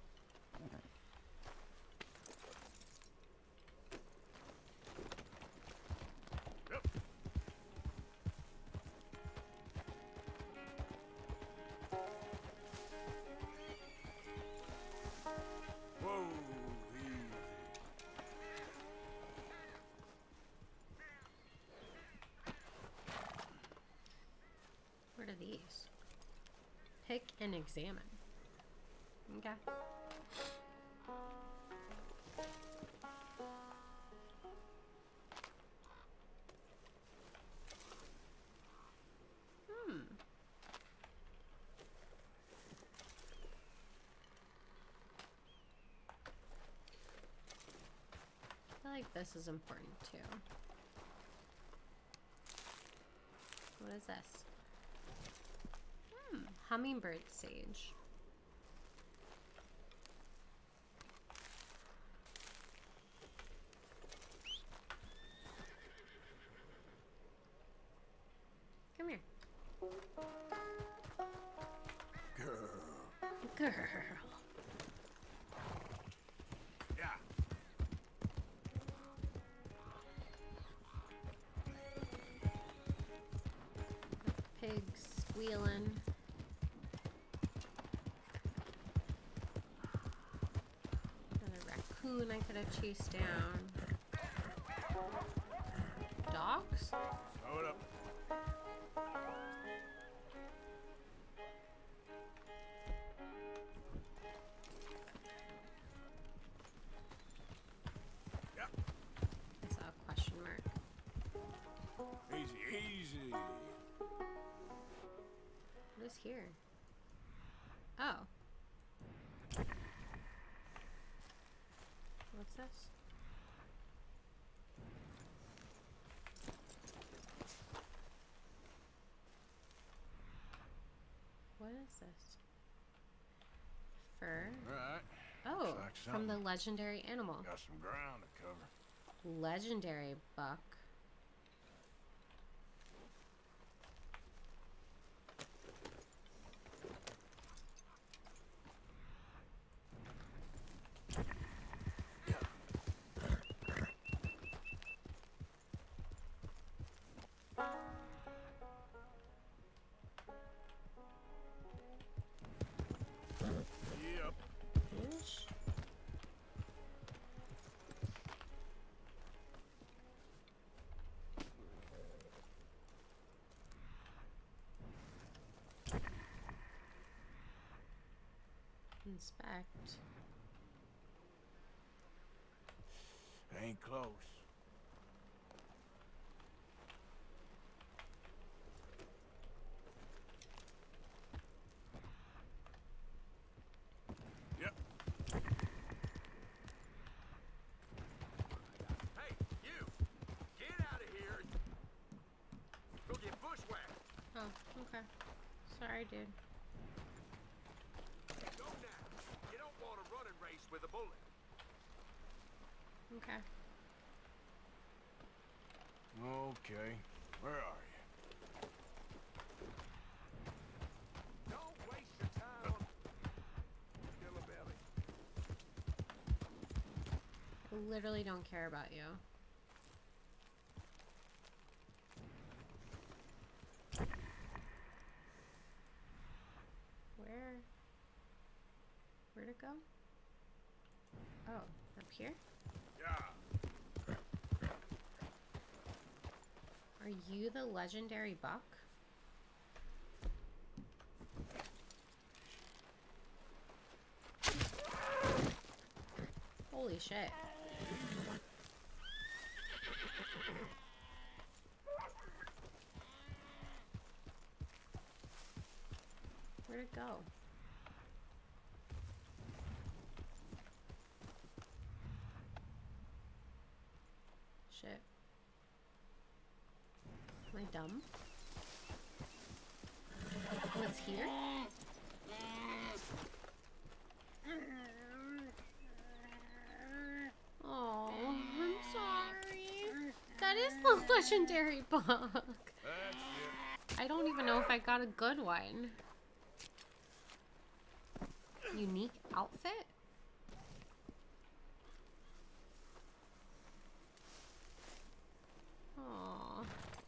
Whoa, easy. What are these? Pick and examine. Okay. I feel like this is important too. What is this? Hummingbird sage. Come here. Girl. Yeah. Pigs squealing. Another raccoon I could have chased down. Dogs? Slow it up. Yeah. I saw a question mark. Easy, easy. What is here? Oh. What's this? What is this? Fur? Right. Oh, Looks like from the something. legendary animal. Got some ground to cover. Legendary buck. Yep. Fish. Inspect. Ain't close. Yep. Hey, you! Get out of here! Go get bushwhacked! Oh, okay. Sorry, dude. Go now! You don't want to run a race with a bullet. Okay. Okay. Where are you? Don't waste your time on... Still a belly. I literally don't care about you. Where'd it go? Oh, up here? Yeah. Are you the legendary buck? Holy shit. Where'd it go? Shit. Am I dumb? Oh, it's here? Oh, I'm sorry. That is the legendary bug. That's it. I don't even know if I got a good one. Unique outfit? Aww.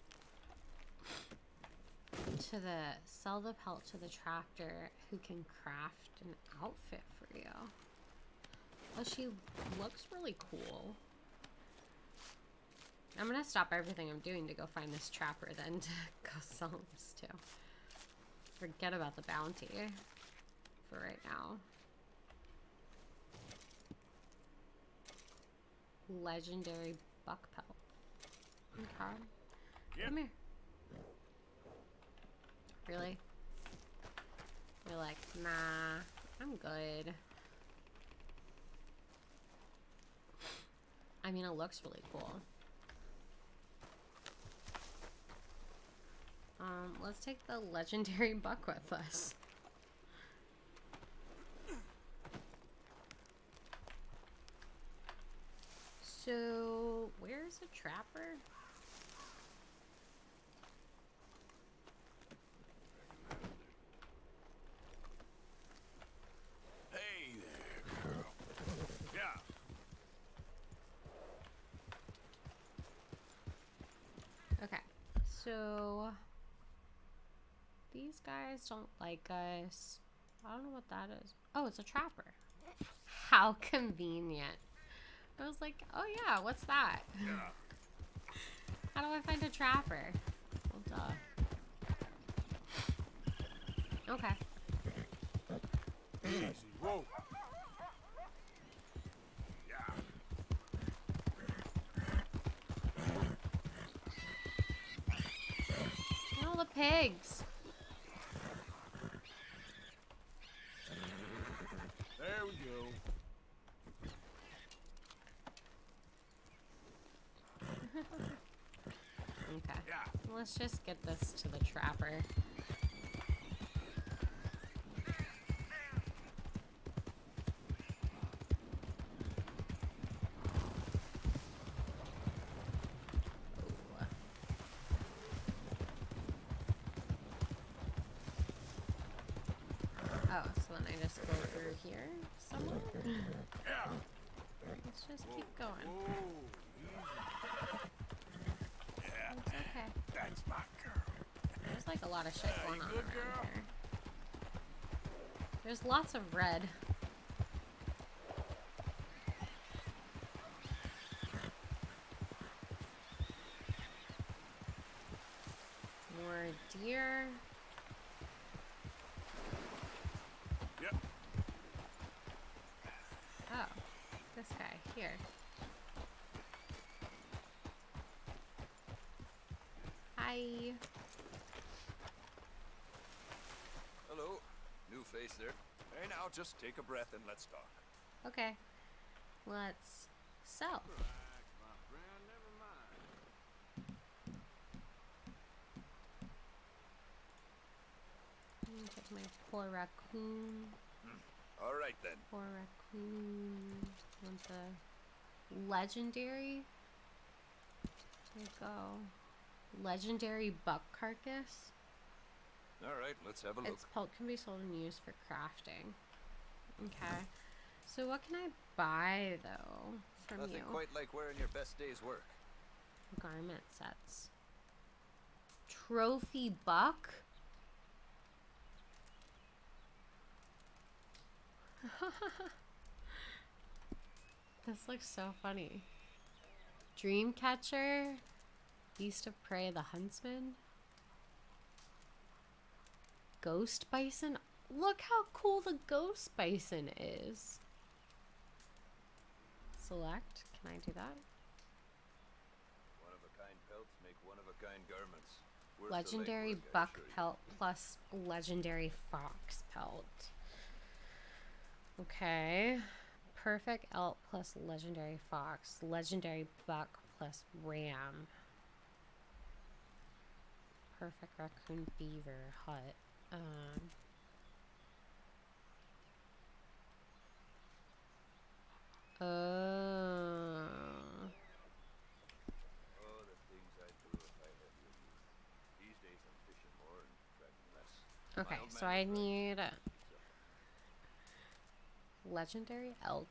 Sell the pelt to the tractor who can craft an outfit for you. Oh, she looks really cool. I'm gonna stop everything I'm doing to go find this trapper then to go sell this to. Forget about the bounty for right now. legendary buck pelt. Okay. Yep. Come here. Really? You're like, nah, I'm good. I mean, it looks really cool. Let's take the legendary buck with us. So, where's the trapper? Hey there, girl. Yeah. Okay, so these guys don't like us. I don't know what that is. Oh, it's a trapper. How convenient. I was like, oh yeah, what's that? Yeah. How do I find a trapper? Well, duh. Okay. Easy. Whoa. Yeah. Oh, the pigs. There we go. Okay. Yeah. Let's just get this to the trapper. Oh, so then I just go through here somewhere? Yeah. Let's just keep going. Whoa. Easy. Yeah. It's okay. That's my girl. There's like a lot of shit going on good around girl? here. There's lots of red. More deer. Yep. Oh, this guy here. Hi. Hello. New face there. Hey, now, just take a breath and let's talk. Okay. Let's sell. Relax, my friend. Never mind. Take my poor raccoon. All right, then. Poor raccoon. Want the legendary? There we go. Legendary buck carcass. All right, let's have a look. Its pelt can be sold and used for crafting. Okay. So what can I buy though from Nothing you? quite like wearing your best day's work. Garment sets. Trophy buck? This looks so funny. Dreamcatcher. Beast of Prey, the Huntsman. Ghost Bison. Look how cool the Ghost Bison is. Select. Can I do that? One-of-a-kind pelts make one-of-a-kind garments. Worth the Legendary legwork, I buck assure you. pelt plus legendary fox pelt. Okay. Perfect elk plus legendary fox. Legendary buck plus ram. Perfect raccoon beaver hut. Oh. Oh, the things I'd do if I had your youth. These days I'm fishing more and tracking less. Okay, My old so man I was need right. legendary elk,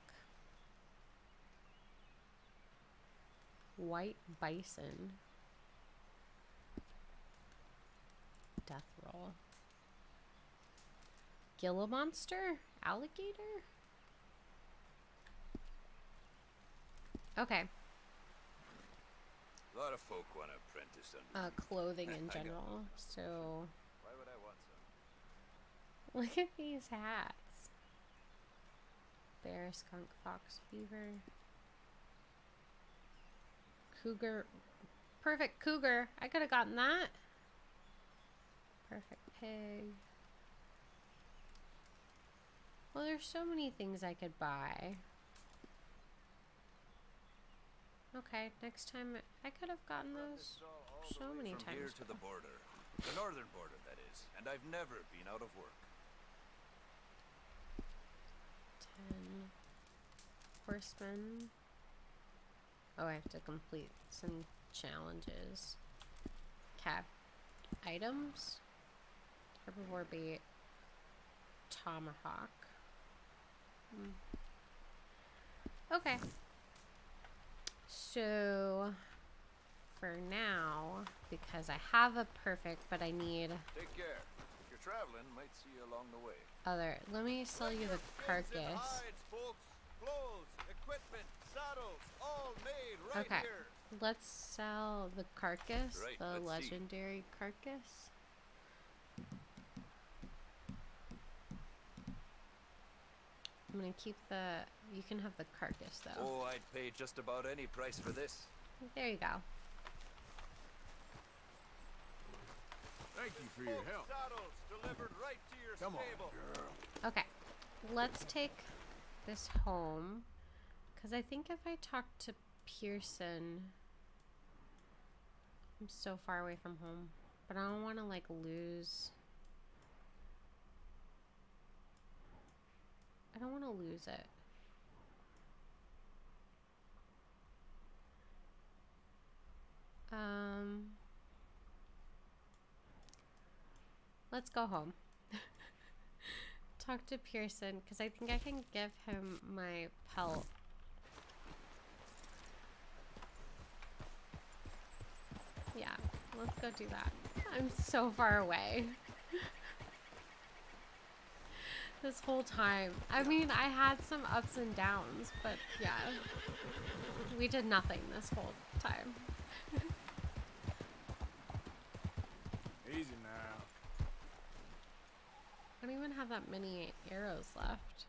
white bison, death roll, Gila monster, alligator. Okay, A lot of folk want to apprentice under me. clothing in I know. general. So Why would I want some? look at these hats. Bear, skunk, fox, beaver. Cougar. Perfect cougar. I could have gotten that. Perfect pig. Well, there's so many things I could buy. Okay, next time I could have gotten those so many times. From here to the border. The northern border, that is. And I've never been out of work. 10 horsemen. Oh, I have to complete some challenges. Cap items. Herbivore bait. Tomahawk. Okay. So for now, because I have a perfect, but I need Take care. If you're traveling, might see you along the way. other. Let me sell you the carcass. Hides, folks. Clothes, equipment, saddles, all made right Okay. here. Let's sell the carcass, Right, the let's see. legendary carcass. I'm gonna keep the. You can have the carcass though. Oh, I'd pay just about any price for this. There you go. Thank you for your help. Saddles delivered right to your Come on, stable. girl. Okay, let's take this home, because I think if I talk to Pearson, I'm so far away from home, but I don't want to like lose. I don't want to lose it. Let's go home. Talk to Pearson, because I think I can give him my pelt. Yeah, let's go do that. I'm so far away. This whole time. I mean, I had some ups and downs, but yeah. We did nothing this whole time. Easy now. I don't even have that many arrows left.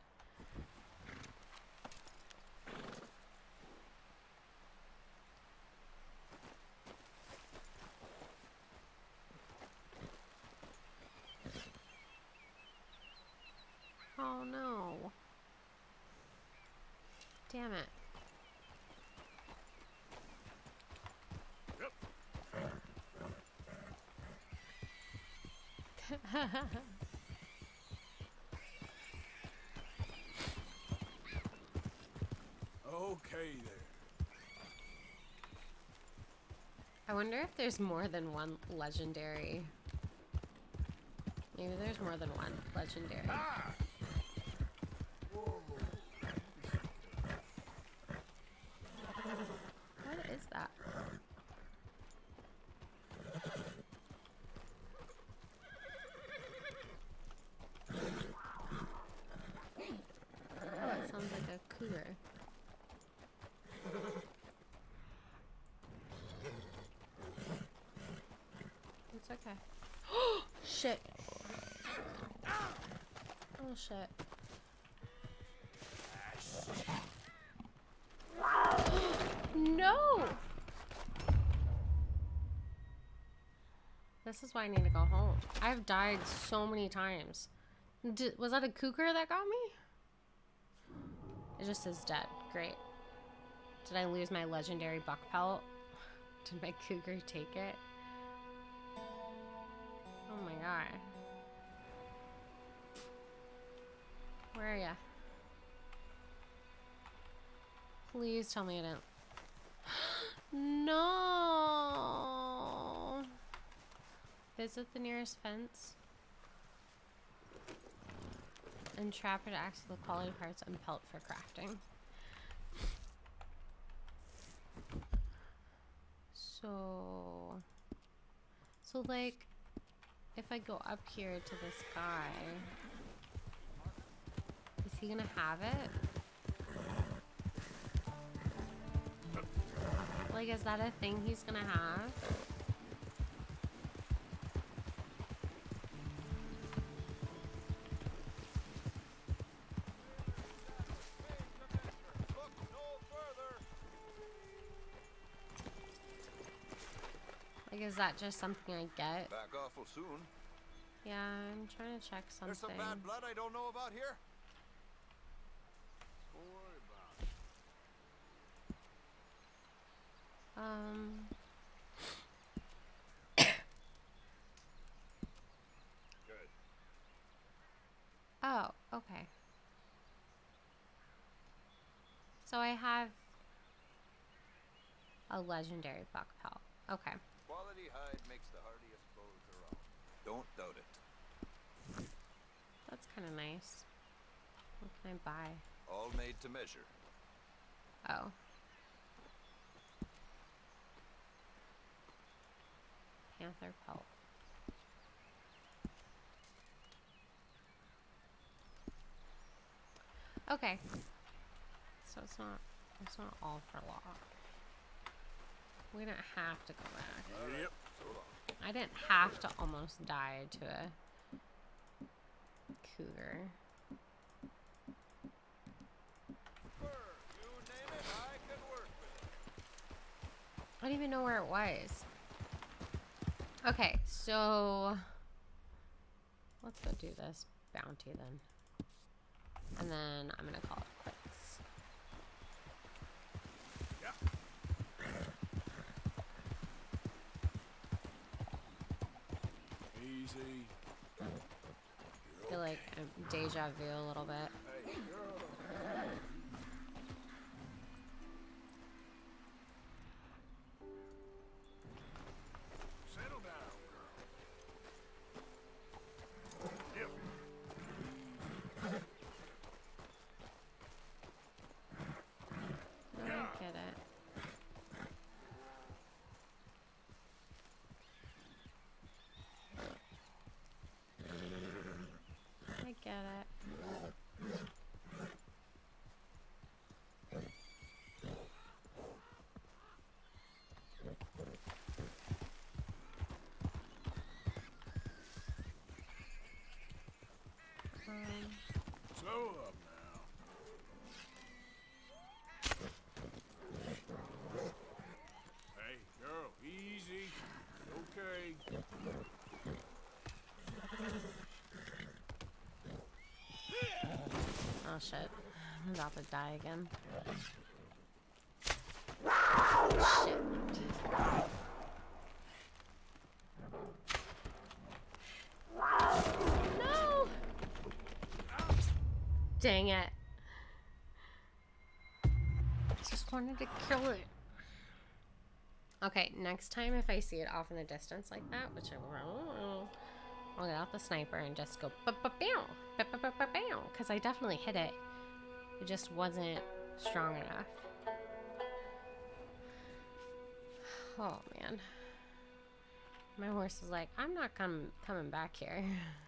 Oh no. Damn it. Okay there. I wonder if there's more than one legendary. Maybe there's more than one legendary. What is that? Oh, it sounds like a cougar. It's okay. Shit. Oh shit. No! This is why I need to go home. I've died so many times. Was that a cougar that got me? It just says dead. Great. Did I lose my legendary buck pelt? Did my cougar take it? Oh my god. Where are ya? Please tell me I didn't. No. Visit the nearest fence. And trap it to access the quality parts and pelt for crafting. So like, if I go up here to this guy, is he gonna have it? Like, is that a thing he's gonna have? Is that just something I get? Back awful soon. Yeah, I'm trying to check something. There's some bad blood I don't know about here. Don't worry about it. Good. Oh, okay. So I have a legendary buck pelt. Okay. Quality hide makes the hardiest bows around. Don't doubt it. That's kind of nice. What can I buy? All made to measure. Oh. Panther pelt. Okay. So it's not all for law. We didn't have to go back. Yep. I didn't have to almost die to a cougar. You name it, I can work with it. I don't even know where it was. Okay, so let's go do this bounty then. And then I'm gonna call it quits. Easy. I feel like I'm deja vu a little bit. Hey, girl. Settle down, girl. Yep. No, I get it. I get it. Slow up now. Hey, girl, easy. Okay. Oh shit. I'm about to die again. Shit. No! Dang it. Just wanted to kill it. Okay, next time if I see it off in the distance like that, which I'll get out the sniper and just go because I definitely hit it. It just wasn't strong enough. Oh man. My horse is like, I'm not coming back here.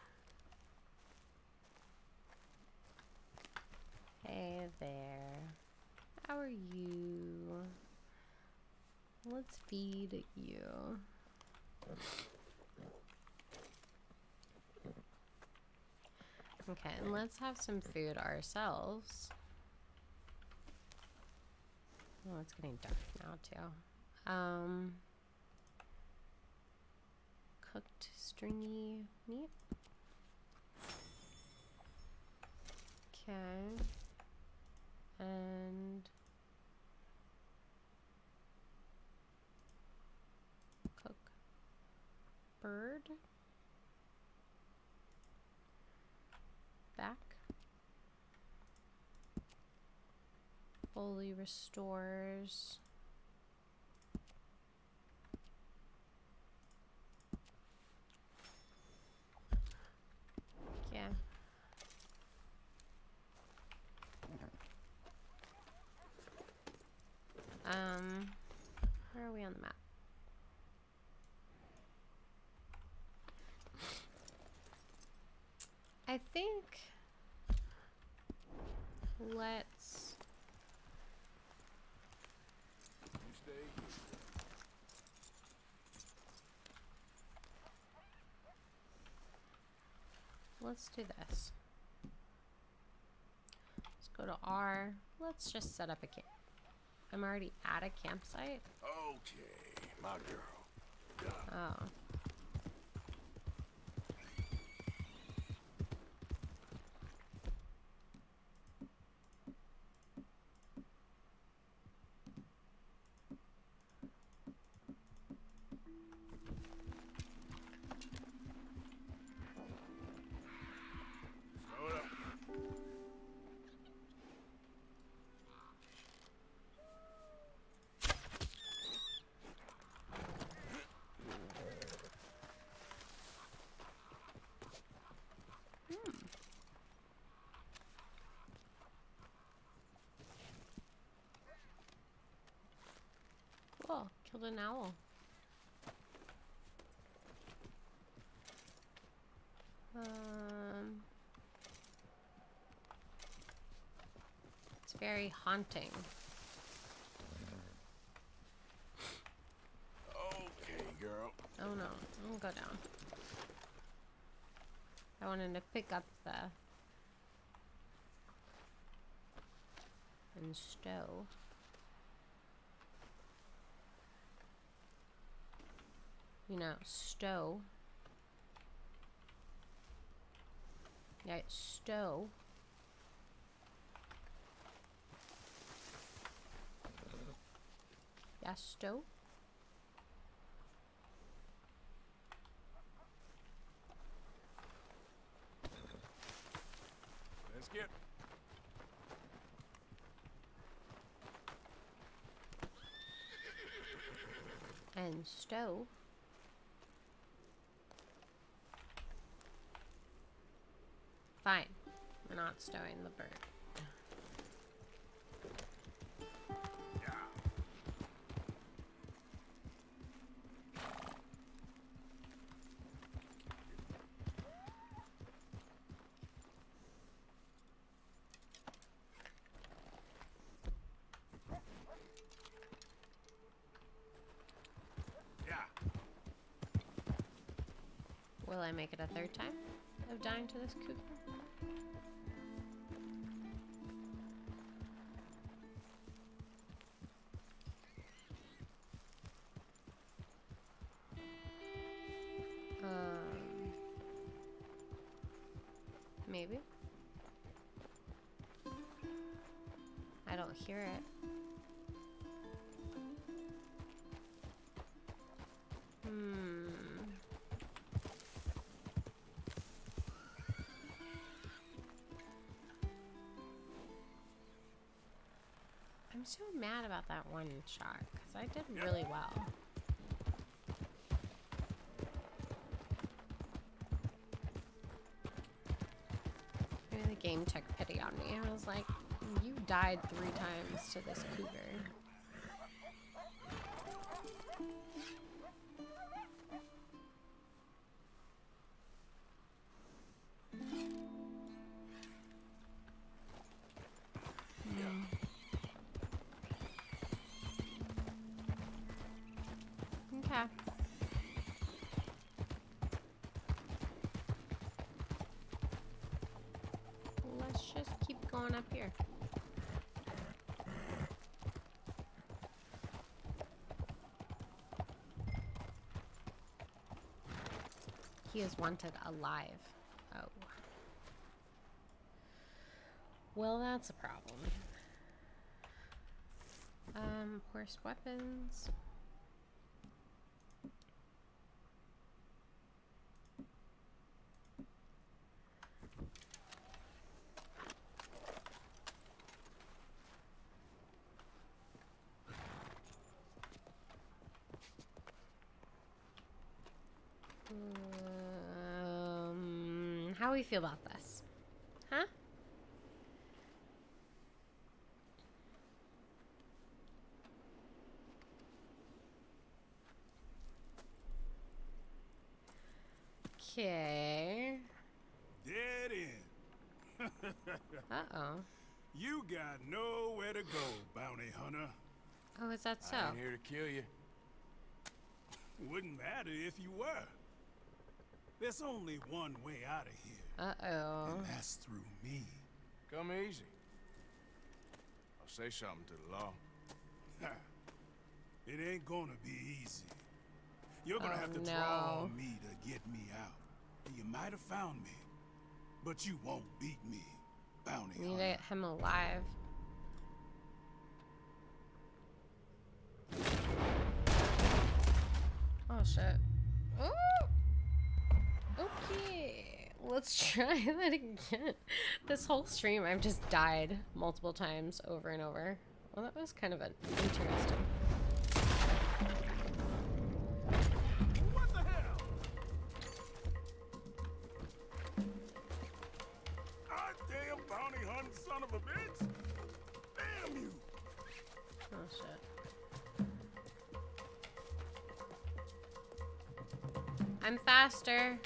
Hey there. How are you? Let's feed you. Okay, and let's have some food ourselves. Oh, it's getting dark now too. Cooked stringy meat. Okay. And cook bird. Back. Fully restores. Yeah. Where are we on the map? I think let's You stay here. let's do this. Let's go to R. Let's just set up a camp. I'm already at a campsite. Okay, my girl. Oh. Slow it up. Cool. Killed an owl. It's very haunting. Okay, girl. Oh no, I'll go down. I wanted to pick up the and stow. You know, stow. Yeah, stow. Yeah, stow. Let's get. And stow. Fine. We're not stowing the bird. Will I make it a third time of dying to this cougar? Maybe. I don't hear it. I'm so mad about that one shot because I did really well. Maybe the game took pity on me. I was like, you died 3 times to this cougar. Okay. Let's just keep going up here. He is wanted alive. Oh. Well, that's a problem. Horse weapons. How do we feel about this? Huh? Okay. Dead end. Uh-oh. You got nowhere to go, bounty hunter. Oh, is that so? I ain't here to kill you. Wouldn't matter if you were. There's only one way out of here. Uh-oh. And that's through me. Come easy. I'll say something to the law. It ain't gonna be easy. You're gonna have to no. draw on me to get me out. You might have found me, but you won't beat me, bounty We need to hunter. get him alive. Oh shit. Oh! Okay. Let's try that again. This whole stream I've just died multiple times over and over. Well, that was kind of interesting. What the hell? Goddamn bounty hunting son of a bitch! Damn you! Oh shit. I'm faster.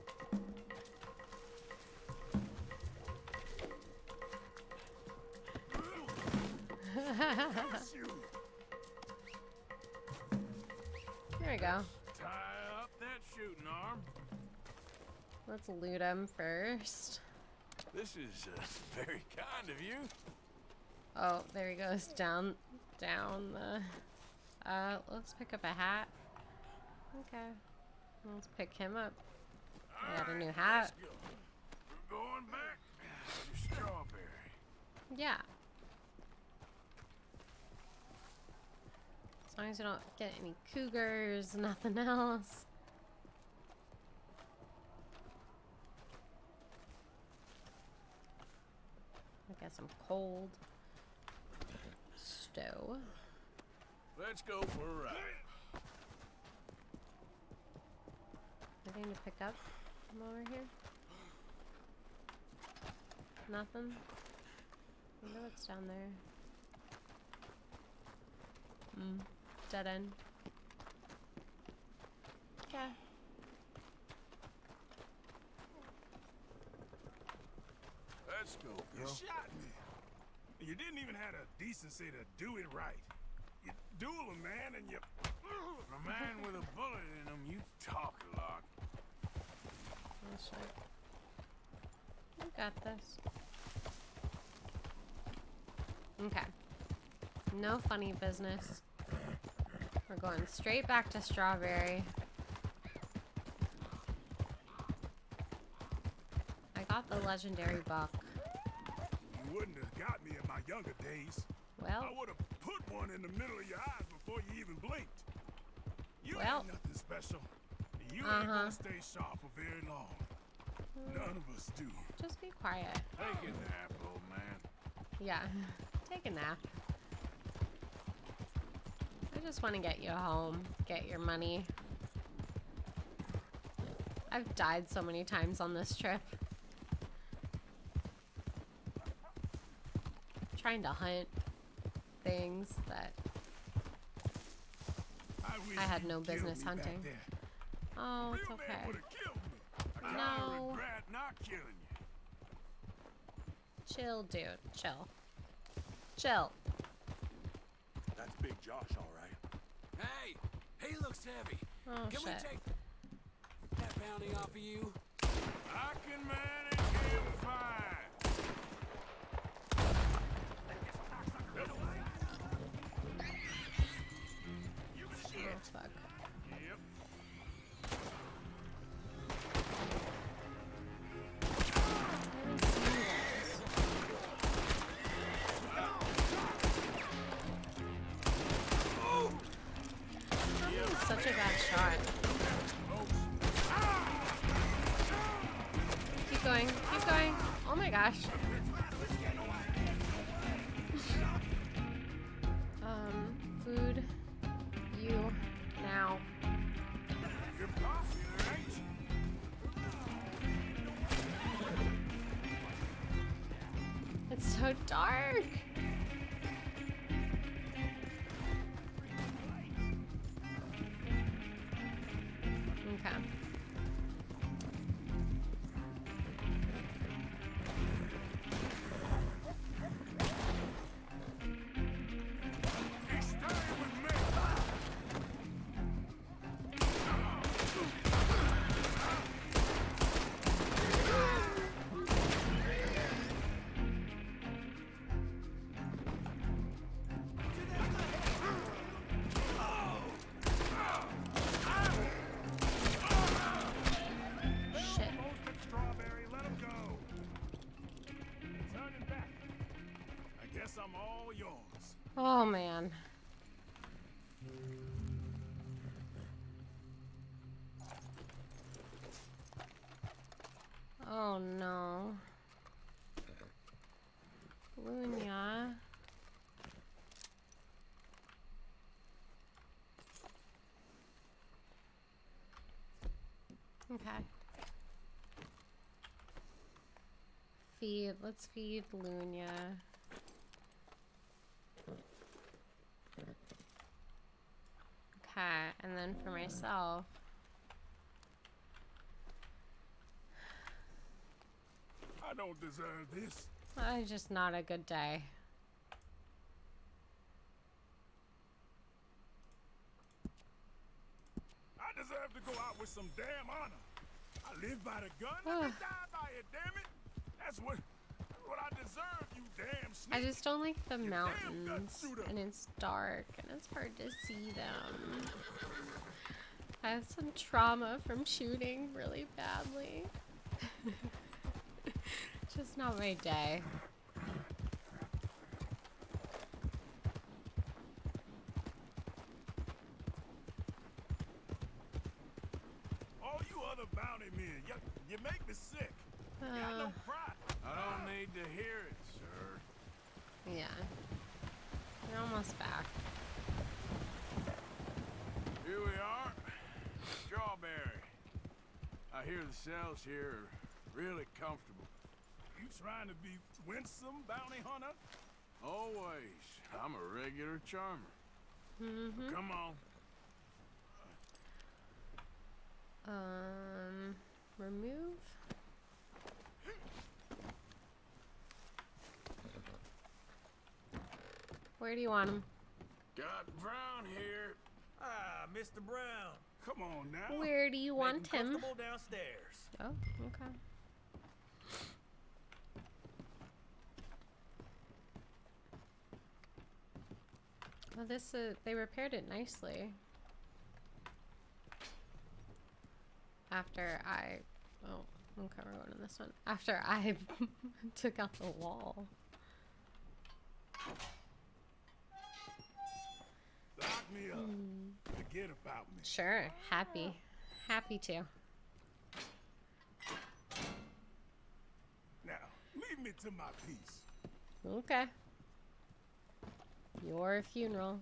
There we go. Tie up that shooting arm. Let's loot him first. This is very kind of you. Oh, there he goes down the. Let's pick up a hat. Okay, let's pick him up. I got a new hat. Let's go. We're going back to Strawberry. Yeah. As long as you don't get any cougars, nothing else. I guess I'm cold. Stow. Let's go for a ride. Anything to pick up from over here? Nothing? I wonder what's down there. Dead end. Okay. Let's go, girl. You shot me. You didn't even have the decency to do it right. You duel a man and you... A man with a bullet in him, you talk a lot. Oh shit. You got this. Okay. No funny business. We're going straight back to Strawberry. I got the legendary buck. You wouldn't have got me in my younger days. Well, I would have put one in the middle of your eyes before you even blinked. You well, ain't nothing special. You ain't gonna stay sharp for very long. None of us do. Just be quiet. Take a nap, old man. Yeah, take a nap. I just want to get you home, get your money. I've died so many times on this trip. Trying to hunt things that I had no business hunting. Oh, it's okay. No. Not killing you. Chill, dude. Chill. Chill. That's Big Josh, all right. Hey, he looks heavy. Oh, Can we shit. take that bounty off of you? I can manage him fine. Oh, fuck. Yep. That was such a bad shot. Keep going. Keep going. Oh my gosh. Food. You. Now. You're popular, ain't you? It's so dark. Okay. He's staying with me. guess I'm all yours. Oh, man. Oh, no. Lunya. Okay. Feed. Let's feed Lunya. Okay, and then for myself. I don't deserve this. Just not a good day. I deserve to go out with some damn honor. I live by the gun, let me die by it, damn it. That's what I deserve, you damn sneak. I just don't like the mountains, and it's dark, and it's hard to see them. I have some trauma from shooting really badly. Just not my day. All you other bounty men, you make me sick. You got no pride. I don't need to hear it, sir. Yeah. You're almost back. Here we are. Strawberry. I hear the cells here are really comfortable. You trying to be winsome, bounty hunter? Always. I'm a regular charmer. Mm-hmm. Come on. Remove. Where do you want him? Got Brown here. Ah, Mr. Brown. Come on now. Where do you want Make him him? comfortable downstairs. Oh, okay. Well, this they repaired it nicely. After I, oh, okay, we're going to this one. After I took out the wall. Lock me up. Forget about me. Sure, happy to. Now, leave me to my peace. Okay. Your funeral.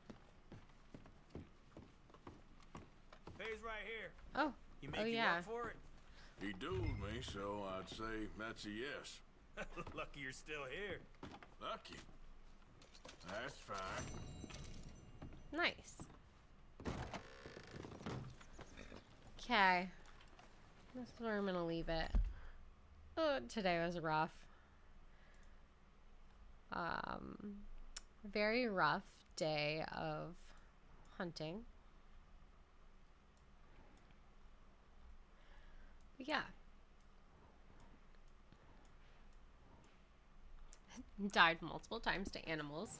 Pays right here. Oh, You make oh you yeah. work for it? He dueled me, so I'd say that's a yes. Lucky you're still here. Lucky. That's fine. Nice. Okay. This is where I'm gonna leave it. Oh, today was rough. Very rough day of hunting. But yeah. Died multiple times to animals.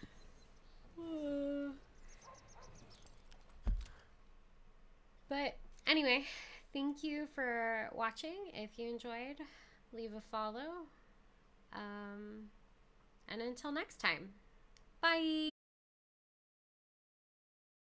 But anyway, thank you for watching. If you enjoyed, leave a follow. And until next time, bye.